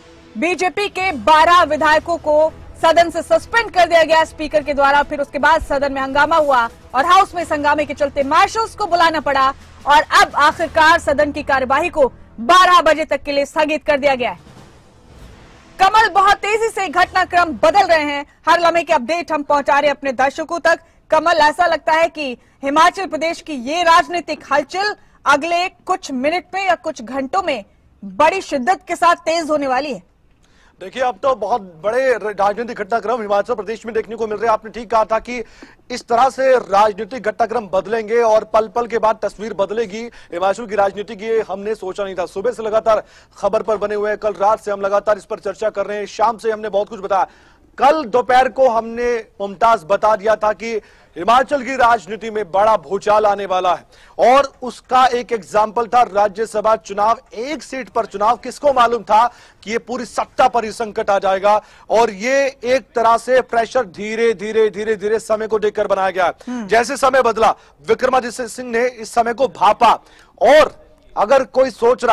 बीजेपी के बारह विधायकों को सदन से सस्पेंड कर दिया गया स्पीकर के द्वारा। फिर उसके बाद सदन में हंगामा हुआ, और हाउस में इस हंगामे के चलते मार्शल्स को बुलाना पड़ा, और अब आखिरकार सदन की कार्यवाही को बारह बजे तक के लिए स्थगित कर दिया गया है। कमल, बहुत तेजी से घटनाक्रम बदल रहे हैं, हर लम्हे के अपडेट हम पहुंचा रहे हैं अपने दर्शकों तक। कमल, ऐसा लगता है कि हिमाचल प्रदेश की ये राजनीतिक हलचल अगले कुछ मिनट में या कुछ घंटों में बड़ी शिद्दत के साथ तेज होने वाली है। देखिए, अब तो बहुत बड़े राजनीतिक घटनाक्रम हिमाचल प्रदेश में देखने को मिल रहे हैं। आपने ठीक कहा था कि इस तरह से राजनीतिक घटनाक्रम बदलेंगे और पल पल के बाद तस्वीर बदलेगी हिमाचल की राजनीति की, हमने सोचा नहीं था। सुबह से लगातार खबर पर बने हुए हैं, कल रात से हम लगातार इस पर चर्चा कर रहे हैं, शाम से हमने बहुत कुछ बताया। कल दोपहर को हमने मुमताज बता दिया था कि हिमाचल की राजनीति में बड़ा भूचाल आने वाला है, और उसका एक एग्जाम्पल था राज्यसभा चुनाव। एक सीट पर चुनाव, किसको मालूम था कि ये पूरी सत्ता पर ही संकट आ जाएगा, और ये एक तरह से प्रेशर धीरे धीरे धीरे धीरे समय को देखकर बनाया गया। जैसे समय बदला, विक्रमादित्य सिंह ने इस समय को भापा, और अगर कोई सोच रहा है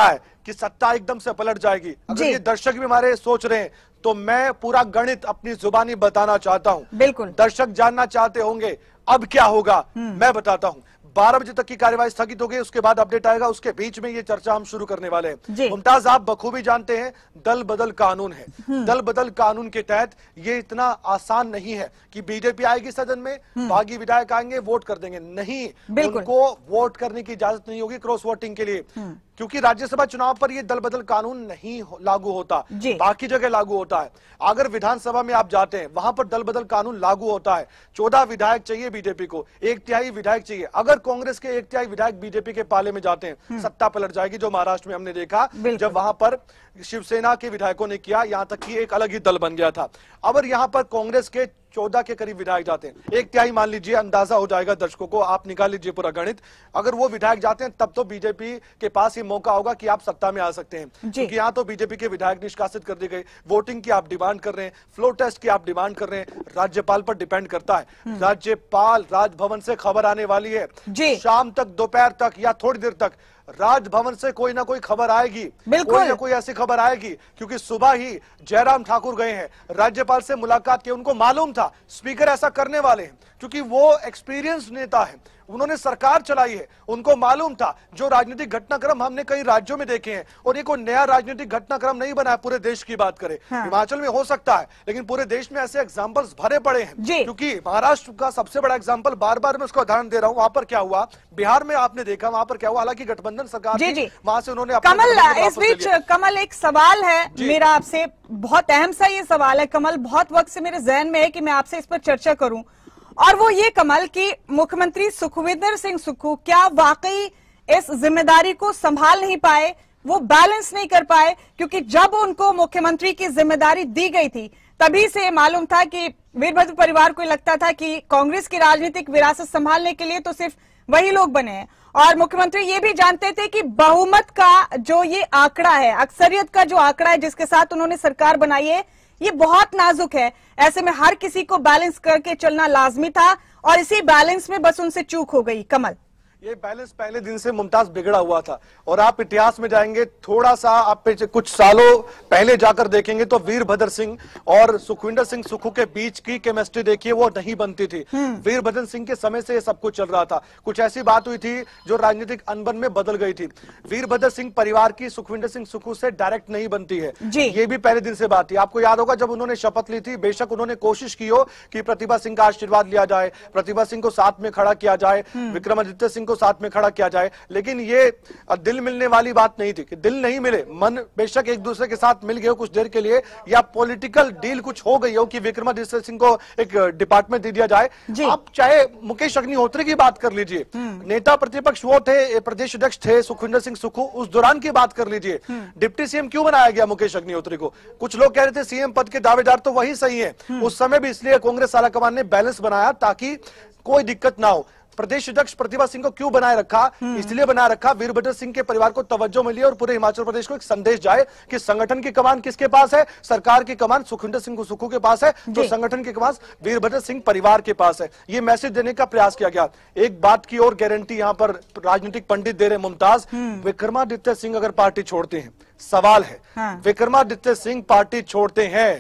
कि सत्ता एकदम से पलट जाएगी। अगर ये दर्शक भी हमारे सोच रहे हैं तो मैं पूरा गणित अपनी जुबानी बताना चाहता हूं। बिल्कुल। दर्शक जानना चाहते होंगे अब क्या होगा, मैं बताता हूं। बारह बजे तक की कार्यवाही स्थगित हो गई, उसके बाद अपडेट आएगा, उसके बीच में ये चर्चा हम शुरू करने वाले हैं। मुमताज, आप बखूबी जानते हैं दल बदल कानून है। दल बदल कानून के तहत ये इतना आसान नहीं है कि बीजेपी आएगी सदन में, बागी विधायक आएंगे, वोट कर देंगे। नहीं, उनको वोट करने की इजाजत नहीं होगी क्रॉस वोटिंग के लिए, क्योंकि राज्यसभा चुनाव पर ये दल बदल कानून नहीं लागू होता, बाकी जगह लागू होता है। अगर विधानसभा में आप जाते हैं वहां पर दल बदल कानून लागू होता है। चौदह विधायक चाहिए बीजेपी को, एक तिहाई विधायक चाहिए। अगर कांग्रेस के एक तिहाई विधायक बीजेपी के पाले में जाते हैं, सत्ता पलट जाएगी, जो महाराष्ट्र में हमने देखा जब वहां पर शिवसेना के विधायकों ने किया, यहां तक कि एक अलग ही दल बन गया था। अब यहां पर कांग्रेस के चौदह के करीब विधायक जाते हैं, एक तिहाई मान लीजिए, अंदाजा हो जाएगा दर्शकों को, आप निकाल लीजिए पूरा गणित। अगर वो विधायक जाते हैं तब तो बीजेपी के पास ये मौका होगा कि आप सत्ता में आ सकते हैं, क्योंकि यहां तो बीजेपी के विधायक निष्कासित कर दिए गए। वोटिंग की आप डिमांड कर रहे हैं, फ्लोर टेस्ट की आप डिमांड कर रहे हैं, राज्यपाल पर डिपेंड करता है। राज्यपाल राजभवन से खबर आने वाली है शाम तक, दोपहर तक या थोड़ी देर तक राजभवन से कोई ना कोई खबर आएगी, कोई ना कोई ऐसी खबर आएगी, क्योंकि सुबह ही जयराम ठाकुर गए हैं, राज्यपाल से मुलाकात की। उनको मालूम था स्पीकर ऐसा करने वाले हैं, क्योंकि वो एक्सपीरियंस नेता है, उन्होंने सरकार चलाई है, उनको मालूम था। जो राजनीतिक घटनाक्रम हमने कई राज्यों में देखे हैं, और ये कोई नया राजनीतिक घटनाक्रम नहीं बना है, पूरे देश की बात करें। हाँ। हिमाचल में हो सकता है, लेकिन पूरे देश में ऐसे एग्जांपल्स भरे पड़े हैं, क्योंकि महाराष्ट्र का सबसे बड़ा एग्जांपल, बार बार मैं उसका उदाहरण दे रहा हूं, वहां पर क्या हुआ, बिहार में आपने देखा वहां पर क्या हुआ। हालांकि गठबंधन सरकार थी, वहां से उन्होंने कमल, इस बीच कमल एक सवाल है मेरा आपसे, बहुत अहम सा ये सवाल है कमल, बहुत वक्त से मेरे जहन में है कि मैं आपसे इस पर चर्चा करूं, और वो ये कमल कि मुख्यमंत्री सुखविंदर सिंह सुक्खू क्या वाकई इस जिम्मेदारी को संभाल नहीं पाए, वो बैलेंस नहीं कर पाए? क्योंकि जब उनको मुख्यमंत्री की जिम्मेदारी दी गई थी तभी से मालूम था कि वीरभद्र परिवार को लगता था कि कांग्रेस की राजनीतिक विरासत संभालने के लिए तो सिर्फ वही लोग बने हैं, और मुख्यमंत्री ये भी जानते थे कि बहुमत का जो ये आंकड़ा है, अक्सरियत का जो आंकड़ा है जिसके साथ उन्होंने सरकार बनाई है, ये बहुत नाजुक है। ऐसे में हर किसी को बैलेंस करके चलना लाजमी था, और इसी बैलेंस में बस उनसे चूक हो गई। कमल, ये बैलेंस पहले दिन से मुमताज बिगड़ा हुआ था, और आप इतिहास में जाएंगे थोड़ा सा, आप कुछ सालों पहले जाकर देखेंगे तो वीरभद्र सिंह और सुखविंदर सिंह सुक्खू के बीच की केमिस्ट्री देखिए, वो नहीं बनती थी। वीरभद्र सिंह के समय से ये सब कुछ चल रहा था। कुछ ऐसी बात हुई थी जो राजनीतिक अनबन में बदल गई थी। वीरभद्र सिंह परिवार की सुखविंदर सिंह सुक्खू से डायरेक्ट नहीं बनती है, ये भी पहले दिन से बात थी। आपको याद होगा जब उन्होंने शपथ ली थी, बेशक उन्होंने कोशिश की हो कि प्रतिभा सिंह का आशीर्वाद लिया जाए, प्रतिभा सिंह को साथ में खड़ा किया जाए, विक्रमादित्य सिंह को साथ में खड़ा किया जाए, लेकिन ये दिल मिलने वाली बात नहीं थी कि दिल नहीं मिले, मन बेशक एक दूसरे के साथ मिल गए हो कुछ देर के लिए, या पॉलिटिकल डील कुछ हो गई हो कि विक्रमादित्य सिंह को एक डिपार्टमेंट दे दिया जाए। आप चाहे मुकेश अग्निहोत्री की बात कर लीजिए, नेता प्रतिपक्ष वो थे, प्रदेश अध्यक्ष थे सुखविंदर सिंह सुक्खू, उस दौरान की बात कर लीजिए। डिप्टी सीएम क्यों बनाया गया मुकेश अग्निहोत्री को? कुछ लोग कह रहे थे सीएम पद के दावेदार तो वही सही है, उस समय भी इसलिए कांग्रेस आलाकमान ने बैलेंस बनाया ताकि कोई दिक्कत ना हो। प्रदेश अध्यक्ष प्रतिभा सिंह को क्यों बनाए रखा? इसलिए बनाए रखा वीरभद्र सिंह के परिवार को तवज्जो मिली और पूरे हिमाचल प्रदेश को एक संदेश जाए कि संगठन की कमान किसके पास है? सरकार की कमान सुखविंदर सिंह सुक्खू के पास है, तो संगठन की कमान वीरभद्र सिंह परिवार के पास है। ये मैसेज देने का प्रयास किया गया। एक बात की और गारंटी यहां पर राजनीतिक पंडित दे रहे मुमताज, विक्रमादित्य सिंह अगर पार्टी छोड़ते हैं, सवाल है हाँ। विक्रमादित्य सिंह पार्टी छोड़ते हैं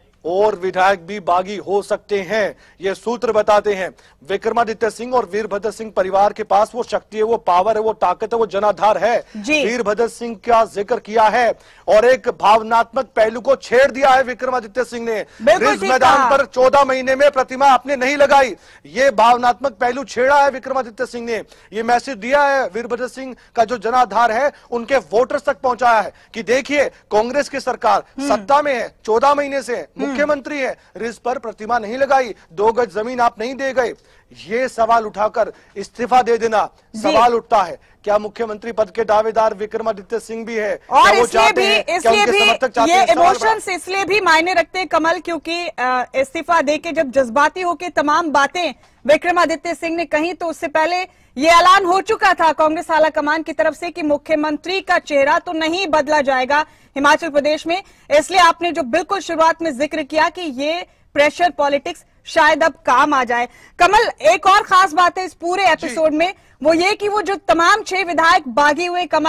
और विधायक भी बागी हो सकते हैं, ये सूत्र बताते हैं। विक्रमादित्य सिंह और वीरभद्र सिंह परिवार के पास वो शक्ति है, वो पावर है, वो ताकत है, वो जनाधार है। वीरभद्र सिंह का जिक्र किया है और एक भावनात्मक पहलू को छेड़ दिया है विक्रमादित्य सिंह ने। रिज मैदान पर चौदह महीने में प्रतिमा आपने नहीं लगाई, ये भावनात्मक पहलू छेड़ा है विक्रमादित्य सिंह ने। ये मैसेज दिया है वीरभद्र सिंह का जो जनाधार है उनके वोटर्स तक पहुंचाया है कि देखिए कांग्रेस की सरकार सत्ता में है, चौदह महीने से मुख्यमंत्री है, रिज पर प्रतिमा नहीं लगाई, दो गज जमीन आप नहीं दे गए। ये सवाल उठाकर इस्तीफा दे देना, सवाल उठता है क्या मुख्यमंत्री पद के दावेदार विक्रमादित्य सिंह भी है? और इसलिए भी इसलिए भी ये इमोशंस इसलिए भी मायने रखते हैं कमल, क्योंकि इस्तीफा देके जब जज्बाती होके तमाम बातें विक्रमादित्य सिंह ने कही तो उससे पहले ये ऐलान हो चुका था कांग्रेस आला कमान की तरफ से कि मुख्यमंत्री का चेहरा तो नहीं बदला जाएगा हिमाचल प्रदेश में। इसलिए आपने जो बिल्कुल शुरुआत में जिक्र किया कि ये प्रेशर पॉलिटिक्स शायद अब काम आ जाए। कमल, एक और खास बात है इस पूरे एपिसोड में, वो ये कि वो जो तमाम छह विधायक बागी हुए कमल,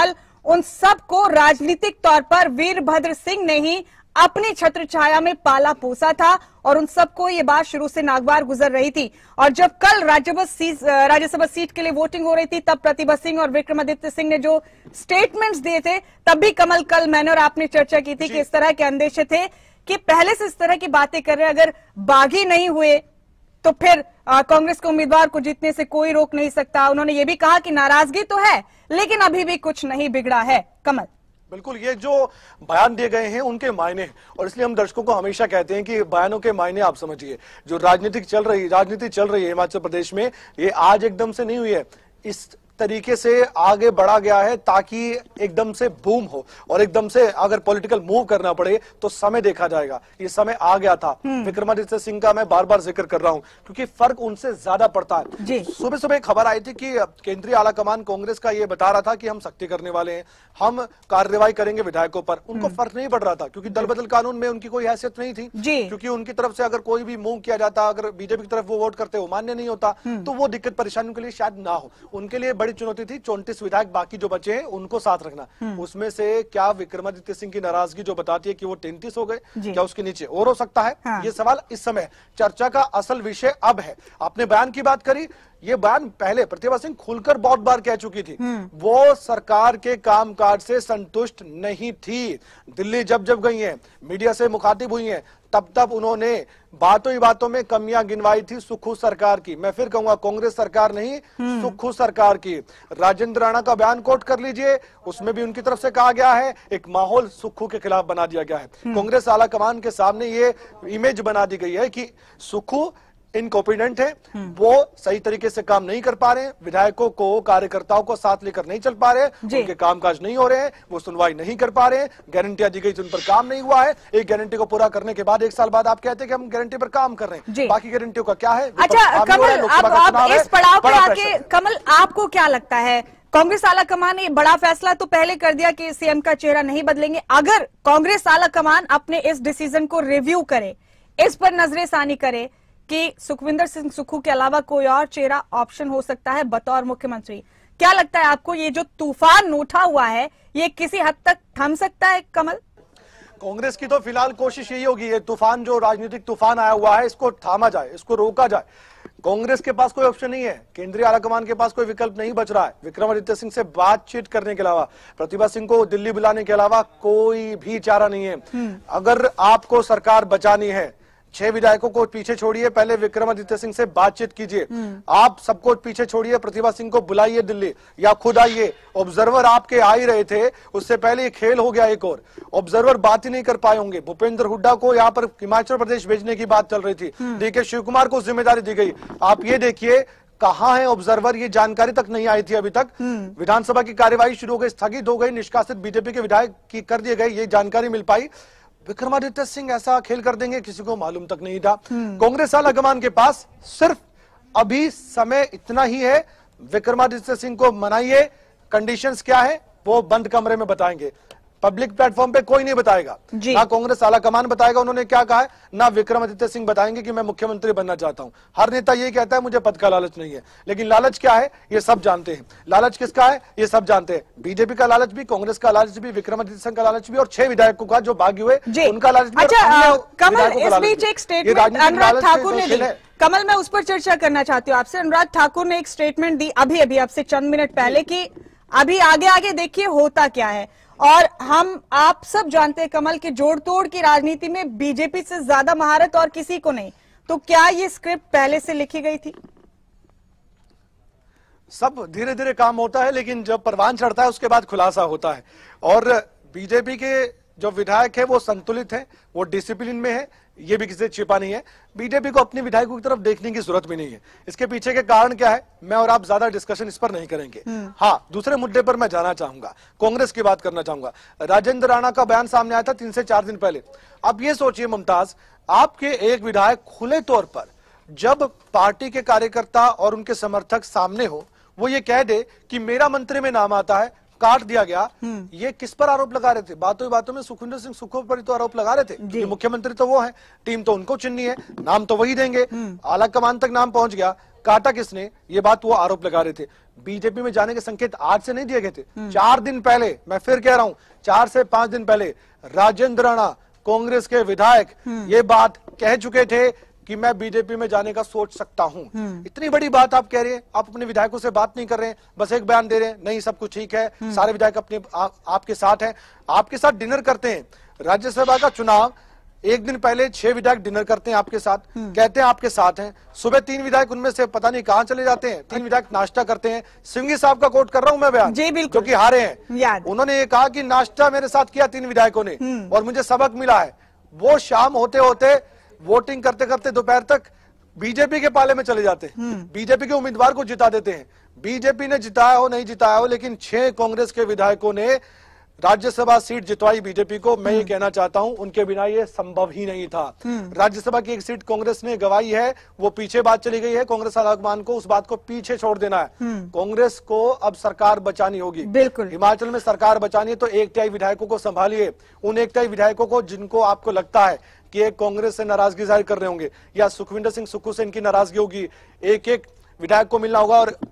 उन सबको राजनीतिक तौर पर वीरभद्र सिंह ने ही अपनी छत्र छाया में पाला पोसा था और उन सबको ये बात शुरू से नागवार गुजर रही थी। और जब कल राज्यसभा सीट राज्यसभा सीट के लिए वोटिंग हो रही थी, तब प्रतिभा सिंह और विक्रमादित्य सिंह ने जो स्टेटमेंट्स दिए थे, तब भी कमल, कल मैंने और आपने चर्चा की थी कि इस तरह के अंदेशे थे कि पहले से इस तरह की बातें कर रहे हैं, अगर बागी नहीं हुए तो फिर कांग्रेस के उम्मीदवार को जीतने से कोई रोक नहीं सकता। उन्होंने ये भी कहा कि नाराजगी तो है लेकिन अभी भी कुछ नहीं बिगड़ा है। कमल, बिल्कुल, ये जो बयान दिए गए हैं उनके मायने, और इसलिए हम दर्शकों को हमेशा कहते हैं कि बयानों के मायने आप समझिए। जो राजनीतिक चल रही राजनीति चल रही है हिमाचल प्रदेश में, ये आज एकदम से नहीं हुई है, इस तरीके से आगे बढ़ा गया है ताकि एकदम से बूम हो और एकदम से अगर पॉलिटिकल मूव करना पड़े तो समय देखा जाएगा। ये समय आ गया था। विक्रमादित्य सिंह का मैं बार बार जिक्र कर रहा हूं क्योंकि फर्क उनसे ज्यादा पड़ता है। सुबह सुबह खबर आई थी कि केंद्रीय आलाकमान कांग्रेस का ये बता रहा था कि हम सख्ती करने वाले हैं, हम कार्रवाई करेंगे विधायकों पर। उनको फर्क नहीं पड़ रहा था क्योंकि दल बदल कानून में उनकी कोई हैसियत नहीं थी, क्योंकि उनकी तरफ से अगर कोई भी मूव किया जाता, अगर बीजेपी की तरफ वो वोट करते, वो मान्य नहीं होता, तो वो दिक्कत परेशानियों के लिए शायद ना हो। उनके लिए बड़ी चुनौती थी चौंतीस विधायक बाकी जो बचे हैं उनको साथ रखना। उसमें से क्या विक्रमादित्य सिंह की नाराजगी जो बताती है कि वो तैंतीस हो गए, क्या उसके नीचे और हो सकता है? हाँ। ये सवाल इस समय चर्चा का असल विषय अब है। आपने बयान की बात करी, ये बयान पहले प्रतिभा सिंह खुलकर बहुत बार कह चुकी थी। वो सरकार के कामकाज से संतुष्ट नहीं थी। दिल्ली जब जब गई हैं, मीडिया से मुखातिब हुई हैं, तब तब उन्होंने बातों ही बातों में कमियां गिनवाई थी सुक्खू सरकार की। मैं फिर कहूंगा कांग्रेस सरकार नहीं, सुक्खू सरकार की। राजेंद्र राणा का बयान कोट कर लीजिए, उसमें भी उनकी तरफ से कहा गया है एक माहौल सुक्खू के खिलाफ बना दिया गया है। कांग्रेस आला कमान के सामने ये इमेज बना दी गई है कि सुक्खू इनकॉम्पिटेंट है, वो सही तरीके से काम नहीं कर पा रहे हैं, विधायकों को कार्यकर्ताओं को साथ लेकर नहीं चल पा रहे हैं, उनके कामकाज नहीं हो रहे हैं, वो सुनवाई नहीं कर पा रहे हैं, गारंटियां दी गई उन पर काम नहीं हुआ है। एक गारंटी को पूरा करने के बाद एक साल बाद आप कहते हैं कि हम गारंटी पर काम कर रहे हैं, बाकी गारंटियों का क्या है? अच्छा कमल, अब आप इस पड़ाव पे आके कमल आपको क्या लगता है, कांग्रेस आला कमान ने बड़ा फैसला तो पहले कर दिया कि सीएम का चेहरा नहीं बदलेंगे, अगर कांग्रेस आला कमान अपने इस डिसीजन को रिव्यू करे, इस पर नजरेसानी करे कि सुखविंदर सिंह सुक्खू के अलावा कोई और चेहरा ऑप्शन हो सकता है बतौर मुख्यमंत्री, क्या लगता है आपको ये जो तूफान उठा हुआ है ये किसी हद तक थम सकता है? कमल, कांग्रेस की तो फिलहाल कोशिश यही होगी, ये तूफान जो राजनीतिक तूफान आया हुआ है इसको थामा जाए, इसको रोका जाए। कांग्रेस के पास कोई ऑप्शन नहीं है, केंद्रीय आलाकमान के पास कोई विकल्प नहीं बच रहा है। विक्रमादित्य सिंह से बातचीत करने के अलावा, प्रतिभा सिंह को दिल्ली बुलाने के अलावा कोई भी चारा नहीं है। अगर आपको सरकार बचानी है, छह विधायकों को पीछे छोड़िए, पहले विक्रमादित्य सिंह से बातचीत कीजिए। आप सबको पीछे छोड़िए, प्रतिभा सिंह को बुलाइए दिल्ली या खुद आइए। ऑब्जर्वर आपके आ ही रहे थे, उससे पहले ये खेल हो गया एक और। ऑब्जर्वर बात ही नहीं कर पाए होंगे। भूपेंद्र हुड्डा को यहाँ पर हिमाचल प्रदेश भेजने की बात चल रही थी, डीके शिव कुमार को जिम्मेदारी दी गई। आप ये देखिए कहां है ऑब्जर्वर, ये जानकारी तक नहीं आई थी अभी तक। विधानसभा की कार्यवाही शुरू हो गई, स्थगित हो गई, निष्कासित बीजेपी के विधायक की कर दिए गए, ये जानकारी मिल पाई। विक्रमादित्य सिंह ऐसा खेल कर देंगे किसी को मालूम तक नहीं था। कांग्रेस आलाकमान के पास सिर्फ अभी समय इतना ही है, विक्रमादित्य सिंह को मनाइए। कंडीशंस क्या है वो बंद कमरे में बताएंगे, पब्लिक प्लेटफॉर्म पे कोई नहीं बताएगा, ना कांग्रेस आलाकमान बताएगा उन्होंने क्या कहा है, ना विक्रमादित्य सिंह बताएंगे कि मैं मुख्यमंत्री बनना चाहता हूं। हर नेता ये कहता है मुझे पद का लालच नहीं है, लेकिन लालच क्या है ये सब जानते हैं। लालच किसका है ये सब जानते हैं, बीजेपी का लालच भी, कांग्रेस का लालच भी, विक्रमादित्य सिंह का लालच भी, और छह विधायकों का जो बागी हुए उनका लालच भी। अच्छा कमल, इस बीच एक स्टेटमेंट अनुराग ठाकुर ने दी, कमल मैं उस पर चर्चा करना चाहती हूँ आपसे। अनुराग ठाकुर ने एक स्टेटमेंट दी अभी अभी आपसे चंद मिनट पहले कि अभी आगे आगे देखिए होता क्या है, और हम आप सब जानते हैं कमल की जोड़ तोड़ की राजनीति में बीजेपी से ज्यादा महारत और किसी को नहीं, तो क्या ये स्क्रिप्ट पहले से लिखी गई थी? सब धीरे धीरे काम होता है, लेकिन जब परवान चढ़ता है उसके बाद खुलासा होता है। और बीजेपी के जो विधायक है वो संतुलित है, वो डिसिप्लिन में है, ये भी किसी से छिपा नहीं है। बीजेपी को अपनी विधायकों की तरफ देखने की जरूरत भी नहीं है। इसके पीछे के कारण क्या है मैं और आप ज्यादा डिस्कशन इस पर नहीं करेंगे। हाँ, दूसरे मुद्दे पर मैं जाना चाहूंगा, कांग्रेस की बात करना चाहूंगा। राजेंद्र राणा का बयान सामने आया था तीन से चार दिन पहले। अब ये सोचिए मुमताज, आपके एक विधायक खुले तौर पर जब पार्टी के कार्यकर्ता और उनके समर्थक सामने हो, वो ये कह दे कि मेरा मंत्री में नाम आता है, काट दिया गया। ये किस पर आरोप लगा रहे थे? बातों बातों में सुखविंदर सिंह सुक्खू पर तो आरोप लगा रहे थे कि मुख्यमंत्री तो वो है, टीम तो उनको चुननी है, नाम तो वही देंगे। आला कमान तक नाम पहुंच गया, काटा किसने, ये बात वो आरोप लगा रहे थे। बीजेपी में जाने के संकेत आज से नहीं दिए गए थे, चार दिन पहले, मैं फिर कह रहा हूं चार से पांच दिन पहले राजेंद्र राणा कांग्रेस के विधायक ये बात कह चुके थे कि मैं बीजेपी में जाने का सोच सकता हूं। इतनी बड़ी बात आप कह रहे हैं, आप अपने विधायकों से बात नहीं कर रहे हैं, बस एक बयान दे रहे हैं, नहीं सब कुछ ठीक है, सारे विधायक अपने आ, आपके साथ हैं, आपके साथ डिनर करते हैं। राज्यसभा का चुनाव एक दिन पहले छह विधायक डिनर करते हैं आपके साथ, कहते हैं आपके साथ हैं, सुबह तीन विधायक उनमें से पता नहीं कहां चले जाते हैं, तीन विधायक नाश्ता करते हैं। सिंघी साहब का कोट कर रहा हूं मैं बयान, जी बिल्कुल, जो कि हारे हैं। उन्होंने ये कहा कि नाश्ता मेरे साथ किया तीन विधायकों ने और मुझे सबक मिला है। वो शाम होते होते वोटिंग करते करते दोपहर तक बीजेपी के पाले में चले जाते हैं, बीजेपी के उम्मीदवार को जिता देते हैं। बीजेपी ने जिताया हो नहीं जिताया हो, लेकिन छह कांग्रेस के विधायकों ने राज्यसभा सीट जितवाई बीजेपी को। मैं ये कहना चाहता हूं उनके बिना ये संभव ही नहीं था। राज्यसभा की एक सीट कांग्रेस ने गवाई है, वो पीछे बात चली गई है, कांग्रेस आलाकमान को उस बात को पीछे छोड़ देना है। कांग्रेस को अब सरकार बचानी होगी, बिल्कुल हिमाचल में सरकार बचानी है तो एक तिहाई विधायकों को संभालिए, उन एक तिहाई विधायकों को जिनको आपको लगता है कि एक कांग्रेस से नाराजगी जाहिर कर रहे होंगे या सुखविंदर सिंह सुक्खू से इनकी नाराजगी होगी, एक एक विधायक को मिलना होगा। और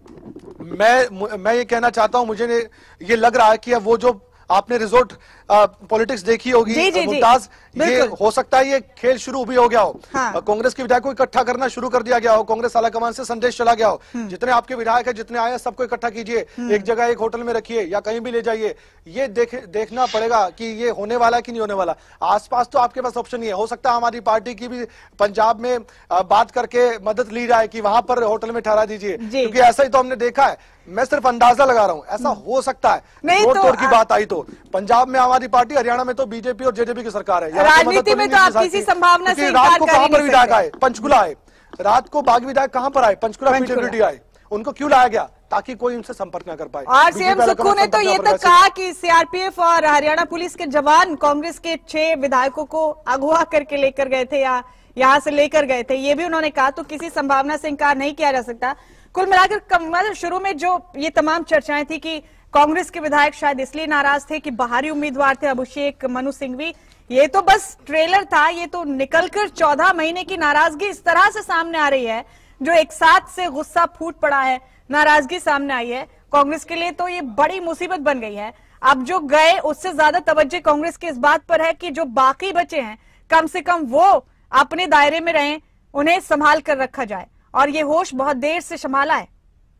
मैं मैं ये कहना चाहता हूं, मुझे ये लग रहा है कि वो जो आपने रिजोर्ट पॉलिटिक्स देखी होगी मुमताज, ये हो सकता है ये खेल शुरू भी हो गया हो, हाँ। कांग्रेस के विधायकों को इकट्ठा करना शुरू कर दिया गया हो, कांग्रेस आलाकमान से संदेश चला गया हो, जितने आपके विधायक हैं जितने आए हैं सबको इकट्ठा कीजिए, एक जगह एक होटल में रखिए या कहीं भी ले जाइए। ये देख देखना पड़ेगा कि ये होने वाला है कि नहीं होने वाला। आसपास तो आपके पास ऑप्शन नहीं है, हो सकता है हमारी पार्टी की भी पंजाब में बात करके मदद ली जाए कि वहां पर होटल में ठहरा दीजिए, क्योंकि ऐसा ही तो हमने देखा है। मैं सिर्फ अंदाजा लगा रहा हूं, ऐसा हो सकता है। तोड़ तोड़ की बात आई तो पंजाब में आम आदमी पार्टी, हरियाणा में तो बीजेपी और जेजेपी की सरकार है। राजनीति में तो आप किसी संभावना से रात को कहां पर विधायक आए, पंचकुला आए, रात को बागी विधायक कहां पर आए, पंचकुला पीडब्ल्यूडी आए, उनको क्यों लाया गया? ताकि कोई उनसे संपर्क न कर पाए। और सीएम सुक्खू ने तो ये तक कहा कि सीआरपीएफ और हरियाणा पुलिस के जवान कांग्रेस के छह विधायकों को अगवा करके लेकर गए थे या यहाँ से लेकर गए थे, ये भी उन्होंने कहा। तो किसी संभावना से इंकार नहीं किया जा सकता। कुल मिलाकर कमल, शुरू में जो ये तमाम चर्चाएं थी कि कांग्रेस के विधायक शायद इसलिए नाराज थे कि बाहरी उम्मीदवार थे अभिषेक मनु सिंघवी, ये तो बस ट्रेलर था। ये तो निकलकर चौदह महीने की नाराजगी इस तरह से सामने आ रही है, जो एक साथ से गुस्सा फूट पड़ा है, नाराजगी सामने आई है। कांग्रेस के लिए तो ये बड़ी मुसीबत बन गई है। अब जो गए उससे ज्यादा तवज्जो कांग्रेस की इस बात पर है कि जो बाकी बचे हैं कम से कम वो अपने दायरे में रहें, उन्हें संभाल कर रखा जाए। और ये होश बहुत देर से संभाला है।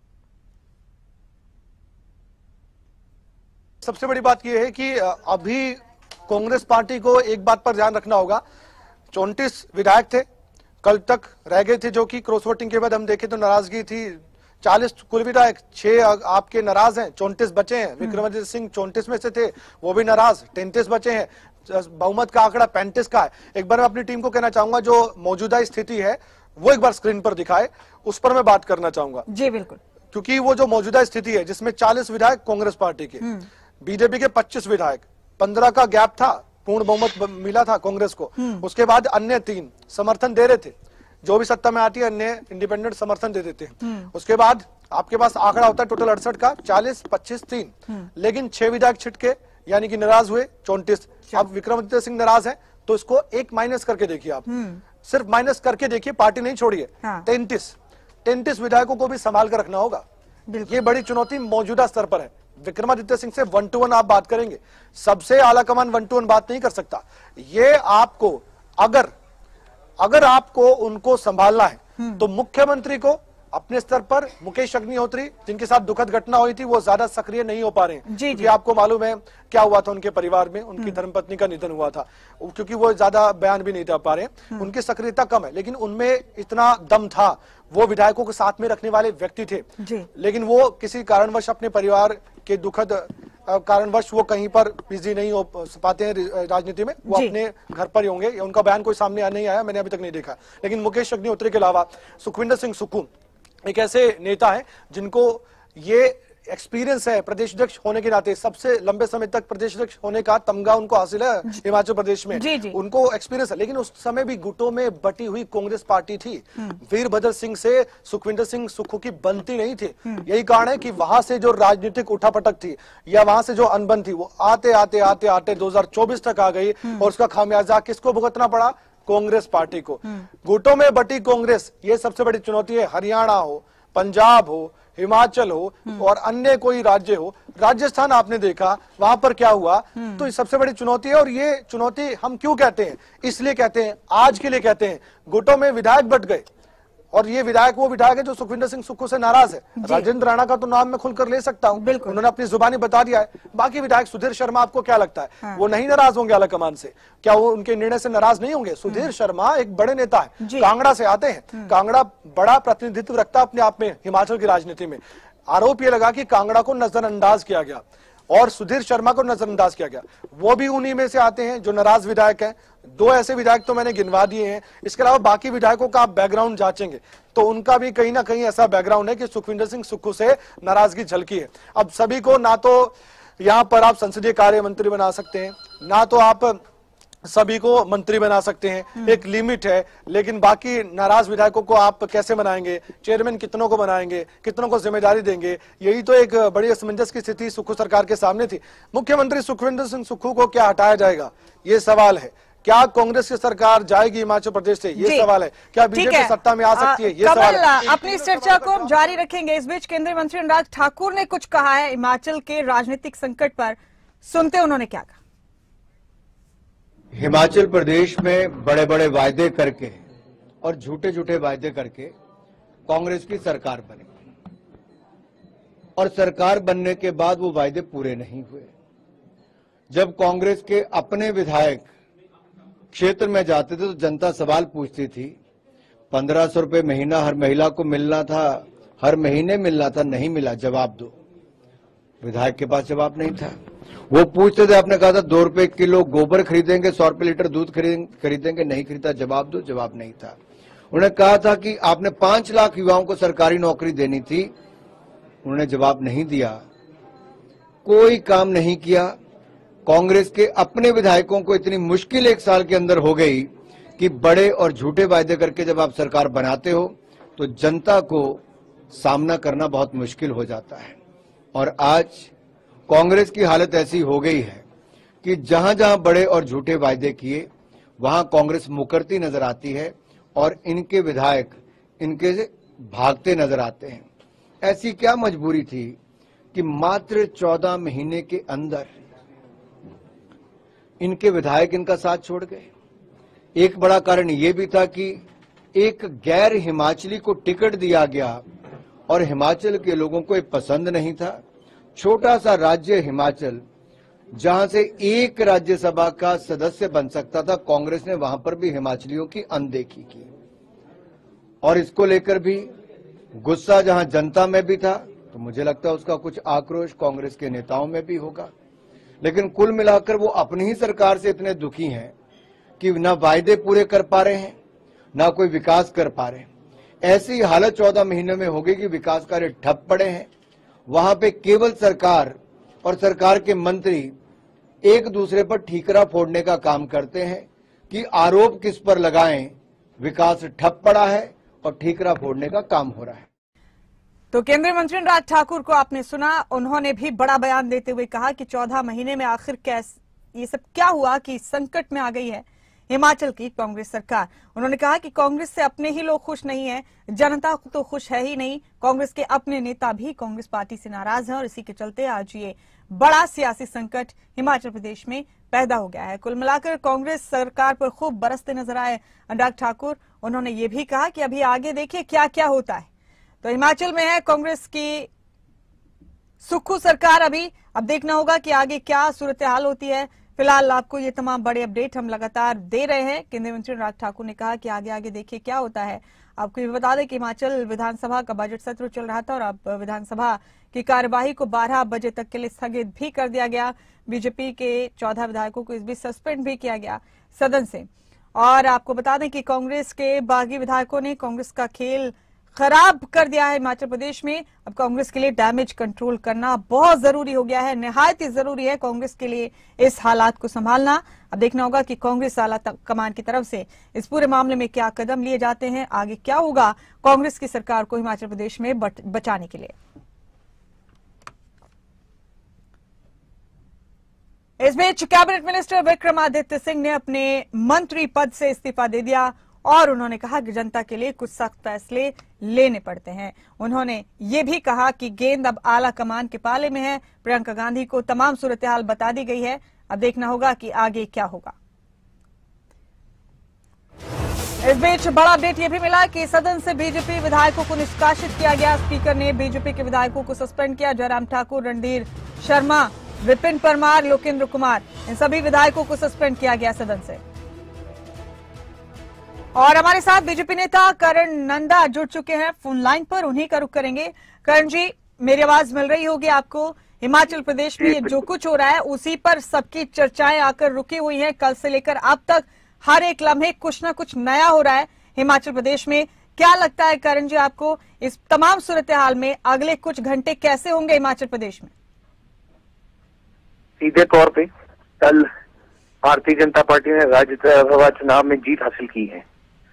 सबसे बड़ी बात यह है कि अभी कांग्रेस पार्टी को एक बात पर ध्यान रखना होगा, चौंतीस विधायक थे, कल तक रह गए थे, जो कि क्रॉस वोटिंग के बाद हम देखें तो नाराजगी थी। चालीस कुल विधायक, छह आपके नाराज हैं, चौंतीस बचे हैं। विक्रमादित्य सिंह चौंतीस में से थे, वो भी नाराज, तैंतीस बचे हैं। बहुमत का आंकड़ा पैंतीस का है। एक बार मैं अपनी टीम को कहना चाहूंगा जो मौजूदा स्थिति है वो एक बार स्क्रीन पर दिखाए, उस पर मैं बात करना चाहूंगा। जी बिल्कुल, क्योंकि वो जो मौजूदा स्थिति है जिसमें चालीस विधायक कांग्रेस पार्टी के, बीजेपी के पच्चीस विधायक, पंद्रह का गैप था, पूर्ण बहुमत मिला था कांग्रेस को। उसके बाद अन्य तीन समर्थन दे रहे थे, जो भी सत्ता में आती है अन्य इंडिपेंडेंट समर्थन दे देते हैं। उसके बाद आपके पास आंकड़ा होता है टोटल अड़सठ का, चालीस पच्चीस तीन, लेकिन छह विधायक छिटके यानी कि नाराज हुए चौंतीस। अब विक्रमादित्य सिंह नाराज है तो इसको एक माइनस करके देखिए, आप सिर्फ माइनस करके देखिए, पार्टी नहीं छोड़िए। तैंतीस तैंतीस विधायकों को भी संभाल कर रखना होगा। ये बड़ी चुनौती मौजूदा स्तर पर है। विक्रमादित्य सिंह से वन टू वन आप बात करेंगे, सबसे आला कमान वन टू वन बात नहीं कर सकता। ये आपको अगर अगर आपको उनको संभालना है तो मुख्यमंत्री को अपने स्तर पर, मुकेश अग्निहोत्री जिनके साथ दुखद घटना हुई थी वो ज्यादा सक्रिय नहीं हो पा रहे हैं, क्योंकि आपको मालूम है क्या हुआ था उनके परिवार में, उनकी धर्मपत्नी का निधन हुआ था, क्योंकि वो ज्यादा बयान भी नहीं दे पा रहे, उनकी सक्रियता कम है। लेकिन उनमें इतना दम था, वो विधायकों को साथ में रखने वाले व्यक्ति थे, लेकिन वो किसी कारणवश अपने परिवार के दुखद कारणवश वो कहीं पर बिजी नहीं हो पाते हैं राजनीति में, वो अपने घर पर ही होंगे, या उनका बयान कोई सामने नहीं आया, मैंने अभी तक नहीं देखा। लेकिन मुकेश अग्निहोत्री के अलावा सुखविंदर सिंह सुक्खू एक ऐसे नेता है जिनको ये एक्सपीरियंस है, प्रदेश अध्यक्ष होने के नाते सबसे लंबे समय तक प्रदेश अध्यक्ष होने का तमगा उनको हासिल है हिमाचल प्रदेश में, जी जी। उनको एक्सपीरियंस है। लेकिन उस समय भी गुटों में बटी हुई कांग्रेस पार्टी थी, वीरभद्र सिंह से सुखविंदर सिंह सुक्खू की बनती नहीं थी। यही कारण है कि वहां से जो राजनीतिक उठापटक थी या वहां से जो अनबन थी वो आते आते आते आते दो हजार चौबीस तक आ गई, और उसका खामियाजा किसको भुगतना पड़ा? कांग्रेस पार्टी को। गुटों में बटी कांग्रेस, ये सबसे बड़ी चुनौती है। हरियाणा हो, पंजाब हो, हिमाचल हो और अन्य कोई राज्य हो, राजस्थान आपने देखा वहां पर क्या हुआ, तो ये सबसे बड़ी चुनौती है। और ये चुनौती हम क्यों कहते हैं, इसलिए कहते हैं, आज के लिए कहते हैं, गुटों में विधायक बट गए और ये विधायक वो विधायक है जो सुखविंदर सिंह सुक्खू से नाराज है। राजेंद्र राणा का तो नाम मैं खुलकर ले सकता हूं, उन्होंने अपनी जुबानी बता दिया है। बाकी विधायक सुधीर शर्मा, आपको क्या लगता है हाँ। वो नहीं नाराज होंगे आलाकमान से? क्या वो उनके निर्णय से नाराज नहीं होंगे? सुधीर शर्मा एक बड़े नेता है, कांगड़ा से आते हैं, कांगड़ा बड़ा प्रतिनिधित्व रखता है अपने आप में हिमाचल की राजनीति में। आरोप ये लगा कि कांगड़ा को नजरअंदाज किया गया और सुधीर शर्मा को नजरअंदाज किया गया। वो भी उन्हीं में से आते हैं जो नाराज विधायक हैं। दो ऐसे विधायक तो मैंने गिनवा दिए हैं। इसके अलावा बाकी विधायकों का आप बैकग्राउंड जांचेंगे तो उनका भी कहीं ना कहीं ऐसा बैकग्राउंड है कि सुखविंदर सिंह सुक्खू से नाराजगी झलकी है। अब सभी को ना तो यहां पर आप संसदीय कार्य मंत्री बना सकते हैं, ना तो आप सभी को मंत्री बना सकते हैं, एक लिमिट है। लेकिन बाकी नाराज विधायकों को आप कैसे बनाएंगे, चेयरमैन कितनों को बनाएंगे, कितनों को जिम्मेदारी देंगे, यही तो एक बड़ी असमंजस की स्थिति सुक्खू सरकार के सामने थी। मुख्यमंत्री सुखविंदर सिंह सुक्खू को क्या हटाया जाएगा, ये सवाल है। क्या कांग्रेस की सरकार जाएगी हिमाचल प्रदेश से, ये सवाल है। क्या बीजेपी सत्ता में आ सकती है, ये सवाल है। अपनी इस चर्चा को हम जारी रखेंगे। इस बीच केंद्रीय मंत्री अनुराग ठाकुर ने कुछ कहा है हिमाचल के राजनीतिक संकट पर, सुनते उन्होंने क्या कहा। हिमाचल प्रदेश में बड़े बड़े वायदे करके और झूठे झूठे वायदे करके कांग्रेस की सरकार बनी और सरकार बनने के बाद वो वायदे पूरे नहीं हुए। जब कांग्रेस के अपने विधायक क्षेत्र में जाते थे तो जनता सवाल पूछती थी, पंद्रह सौ रुपए महीना हर महिला को मिलना था, हर महीने मिलना था, नहीं मिला, जवाब दो। विधायक के पास जवाब नहीं था। वो पूछते थे, आपने कहा था दो रुपए किलो गोबर खरीदेंगे, सौ रुपए लीटर दूध खरीदेंगे, नहीं खरीदा, जवाब दो, जवाब नहीं था। उन्होंने कहा था कि आपने पांच लाख युवाओं को सरकारी नौकरी देनी थी, उन्होंने जवाब नहीं दिया, कोई काम नहीं किया। कांग्रेस के अपने विधायकों को इतनी मुश्किल एक साल के अंदर हो गई कि बड़े और झूठे वायदे करके जब आप सरकार बनाते हो तो जनता को सामना करना बहुत मुश्किल हो जाता है। और आज कांग्रेस की हालत ऐसी हो गई है कि जहां जहां बड़े और झूठे वायदे किए वहां कांग्रेस मुकरती नजर आती है और इनके विधायक इनके से भागते नजर आते हैं। ऐसी क्या मजबूरी थी कि मात्र चौदह महीने के अंदर इनके विधायक इनका साथ छोड़ गए। एक बड़ा कारण यह भी था कि एक गैर हिमाचली को टिकट दिया गया और हिमाचल के लोगों को ये पसंद नहीं था। छोटा सा राज्य हिमाचल, जहां से एक राज्यसभा का सदस्य बन सकता था, कांग्रेस ने वहां पर भी हिमाचलियों की अनदेखी की और इसको लेकर भी गुस्सा जहां जनता में भी था, तो मुझे लगता है उसका कुछ आक्रोश कांग्रेस के नेताओं में भी होगा। लेकिन कुल मिलाकर वो अपनी ही सरकार से इतने दुखी हैं कि ना वायदे पूरे कर पा रहे हैं, ना कोई विकास कर पा रहे हैं। ऐसी हालत चौदह महीने में हो गई कि विकास कार्य ठप पड़े हैं। वहां पे केवल सरकार और सरकार के मंत्री एक दूसरे पर ठीकरा फोड़ने का काम करते हैं कि आरोप किस पर लगाएं, विकास ठप पड़ा है और ठीकरा फोड़ने का काम हो रहा है। तो केंद्रीय मंत्री अनुराग ठाकुर को आपने सुना, उन्होंने भी बड़ा बयान देते हुए कहा कि चौदह महीने में आखिर कैसे ये सब क्या हुआ कि संकट में आ गई है हिमाचल की कांग्रेस सरकार। उन्होंने कहा कि कांग्रेस से अपने ही लोग खुश नहीं है, जनता तो खुश है ही नहीं, कांग्रेस के अपने नेता भी कांग्रेस पार्टी से नाराज हैं और इसी के चलते आज ये बड़ा सियासी संकट हिमाचल प्रदेश में पैदा हो गया है। कुल मिलाकर कांग्रेस सरकार पर खूब बरसते नजर आए अनुराग ठाकुर। उन्होंने ये भी कहा कि अभी आगे देखिए क्या क्या होता है। तो हिमाचल में है कांग्रेस की सुक्खू सरकार, अभी अब देखना होगा कि आगे क्या सूरत हाल होती है। फिलहाल आपको ये तमाम बड़े अपडेट हम लगातार दे रहे हैं। केंद्रीय मंत्री अनुराग ठाकुर ने कहा कि आगे आगे देखिए क्या होता है। आपको ये बता दें कि हिमाचल विधानसभा का बजट सत्र चल रहा था और अब विधानसभा की कार्यवाही को बारह बजे तक के लिए स्थगित भी कर दिया गया। बीजेपी के चौदह विधायकों को इस बीच सस्पेंड भी किया गया सदन से। और आपको बता दें कि कांग्रेस के बागी विधायकों ने कांग्रेस का खेल खराब कर दिया है हिमाचल प्रदेश में। अब कांग्रेस के लिए डैमेज कंट्रोल करना बहुत जरूरी हो गया है, निहायत ही जरूरी है कांग्रेस के लिए इस हालात को संभालना। अब देखना होगा कि कांग्रेस आला कमान की तरफ से इस पूरे मामले में क्या कदम लिए जाते हैं, आगे क्या होगा कांग्रेस की सरकार को हिमाचल प्रदेश में बचाने के लिए। इस बीच कैबिनेट मिनिस्टर विक्रमादित्य सिंह ने अपने मंत्री पद से इस्तीफा दे दिया और उन्होंने कहा कि जनता के लिए कुछ सख्त फैसले लेने पड़ते हैं। उन्होंने ये भी कहा कि गेंद अब आला कमान के पाले में है। प्रियंका गांधी को तमाम सूरत-ए-हाल बता दी गई है, अब देखना होगा कि आगे क्या होगा। इस बीच बड़ा अपडेट यह भी मिला कि सदन से बीजेपी विधायकों को निष्कासित किया गया। स्पीकर ने बीजेपी के विधायकों को सस्पेंड किया। जयराम ठाकुर, रणधीर शर्मा, विपिन परमार, लोकेंद्र कुमार, इन सभी विधायकों को सस्पेंड किया गया सदन से। और हमारे साथ बीजेपी नेता करण नंदा जुड़ चुके हैं फोन लाइन पर, उन्हीं का रुख करेंगे। करण जी, मेरी आवाज मिल रही होगी आपको। हिमाचल प्रदेश में जो कुछ हो रहा है उसी पर सबकी चर्चाएं आकर रुकी हुई हैं। कल से लेकर अब तक हर एक लम्हे कुछ ना कुछ नया हो रहा है हिमाचल प्रदेश में। क्या लगता है करण जी आपको, इस तमाम सूरत-ए-हाल में अगले कुछ घंटे कैसे होंगे हिमाचल प्रदेश में? सीधे तौर पे कल भारतीय जनता पार्टी ने राज्यसभा चुनाव में जीत हासिल की है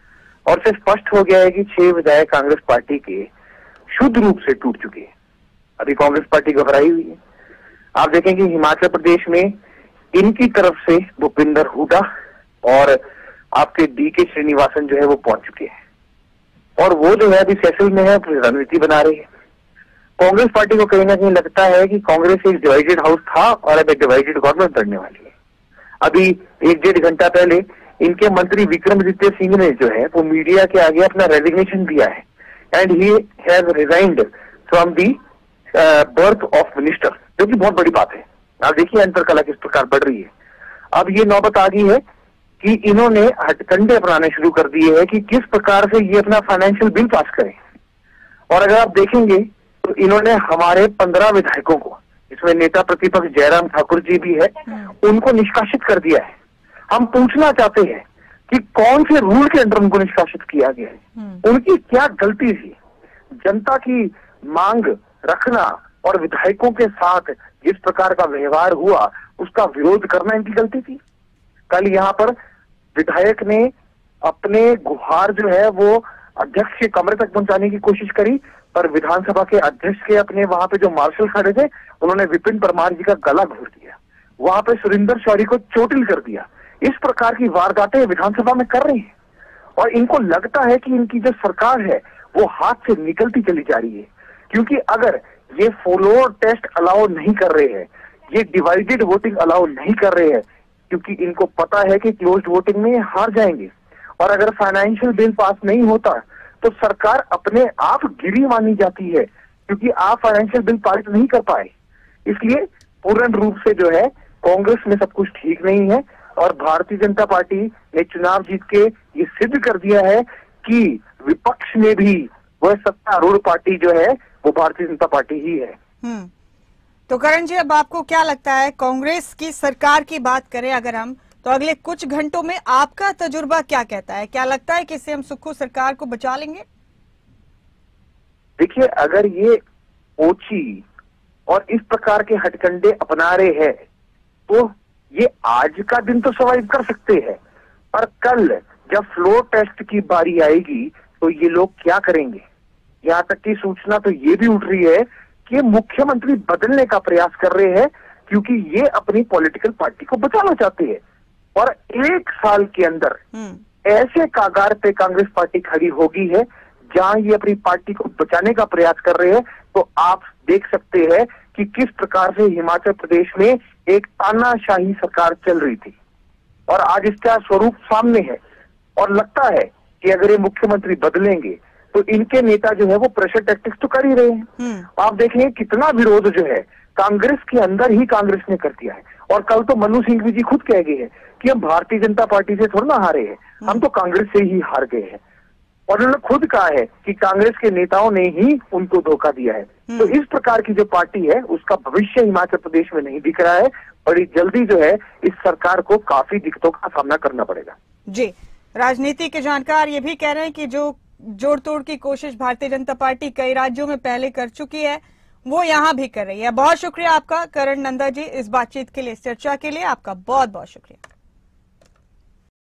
और से स्पष्ट हो गया है कि छह विधायक कांग्रेस पार्टी के शुद्ध रूप से टूट चुके हैं। अभी कांग्रेस पार्टी घबराई हुई है। आप देखेंगे हिमाचल प्रदेश में इनकी तरफ से भूपिंदर हुडा और आपके डी के श्रीनिवासन जो है वो पहुंच चुके हैं और वो जो है अभी फैसल में है, रणनीति बना रही है। कांग्रेस पार्टी को कहीं ना कहीं लगता है कि कांग्रेस एक डिवाइडेड हाउस था और अब एक डिवाइडेड गवर्नमेंट बनने वाली है। अभी एक डेढ़ घंटा पहले इनके मंत्री विक्रमादित्य सिंह ने जो है वो मीडिया के आगे अपना रेजिग्नेशन दिया है and he has resigned from the berth of minister, जो कि बहुत बड़ी बात है। आप देखिए अंतर कला किस प्रकार बढ़ रही है। अब ये नौबत आ गई है कि इन्होंने हथकंडे अपनाने शुरू कर दिए हैं कि किस प्रकार से ये अपना फाइनेंशियल बिल पास करें। और अगर आप देखेंगे तो इन्होंने हमारे पंद्रह विधायकों को, इसमें नेता प्रतिपक्ष जयराम ठाकुर जी भी है, उनको निष्कासित कर दिया है। हम पूछना चाहते हैं कि कौन से रूल के अंडर उनको निष्कासित किया गया है, उनकी क्या गलती थी? जनता की मांग रखना और विधायकों के साथ जिस प्रकार का व्यवहार हुआ उसका विरोध करना इनकी गलती थी। कल यहाँ पर विधायक ने अपने गुहार जो है वो अध्यक्ष के कमरे तक पहुंचाने की कोशिश करी, पर विधानसभा के अध्यक्ष के अपने वहां पे जो मार्शल खड़े थे उन्होंने विपिन परमार जी का गला घोट दिया, वहां पे सुरेंद्र शौरी को चोटिल कर दिया। इस प्रकार की वारदातें विधानसभा में कर रही हैं और इनको लगता है कि इनकी जो सरकार है वो हाथ से निकलती चली जा रही है, क्योंकि अगर ये फॉलो टेस्ट अलाउ नहीं कर रहे हैं, ये डिवाइडेड वोटिंग अलाउ नहीं कर रहे हैं, क्योंकि इनको पता है कि क्लोज्ड वोटिंग में हार जाएंगे और अगर फाइनेंशियल बिल पास नहीं होता तो सरकार अपने आप गिरी मानी जाती है, क्योंकि आप फाइनेंशियल बिल पारित नहीं कर पाए। इसलिए पूर्ण रूप से जो है कांग्रेस में सब कुछ ठीक नहीं है और भारतीय जनता पार्टी ने चुनाव जीत के ये सिद्ध कर दिया है कि विपक्ष में भी वह सत्तारूढ़ पार्टी जो है वो भारतीय जनता पार्टी ही है। हम्म तो करण जी, अब आपको क्या लगता है, कांग्रेस की सरकार की बात करें अगर हम, तो अगले कुछ घंटों में आपका तजुर्बा क्या कहता है? क्या लगता है कि सीएम सुक्खू सरकार को बचा लेंगे? देखिए, अगर ये ओछी और इस प्रकार के हटकंडे अपना रहे हैं तो ये आज का दिन तो सर्वाइव कर सकते हैं, पर कल जब फ्लोर टेस्ट की बारी आएगी तो ये लोग क्या करेंगे? यहाँ तक की सूचना तो ये भी उठ रही है कि मुख्यमंत्री बदलने का प्रयास कर रहे हैं, क्योंकि ये अपनी पॉलिटिकल पार्टी को बचाना चाहते हैं। और एक साल के अंदर ऐसे कागार पे कांग्रेस पार्टी खड़ी होगी है जहां ये अपनी पार्टी को बचाने का प्रयास कर रहे हैं, तो आप देख सकते हैं कि किस प्रकार से हिमाचल प्रदेश में एक तानाशाही सरकार चल रही थी और आज इसका स्वरूप सामने है। और लगता है कि अगर ये मुख्यमंत्री बदलेंगे तो इनके नेता जो है वो प्रेशर टैक्टिक्स तो कर ही रहे हैं। आप देखेंगे कितना विरोध जो है कांग्रेस के अंदर ही कांग्रेस ने कर दिया है। और कल तो मनु सिंघवी जी खुद कह गए हैं कि हम भारतीय जनता पार्टी से थोड़ा ना हारे हैं, हम तो कांग्रेस से ही हार गए हैं। और उन्होंने खुद कहा है कि कांग्रेस के नेताओं ने ही उनको धोखा दिया है। तो इस प्रकार की जो पार्टी है उसका भविष्य हिमाचल प्रदेश में नहीं दिख रहा है। बड़ी जल्दी जो है इस सरकार को काफी दिक्कतों का सामना करना पड़ेगा। जी, राजनीति के जानकार ये भी कह रहे हैं कि जो जोड़ तोड़ की कोशिश भारतीय जनता पार्टी कई राज्यों में पहले कर चुकी है वो यहाँ भी कर रही है। बहुत शुक्रिया आपका करण नंदा जी इस बातचीत के लिए, इस चर्चा के लिए आपका बहुत बहुत शुक्रिया।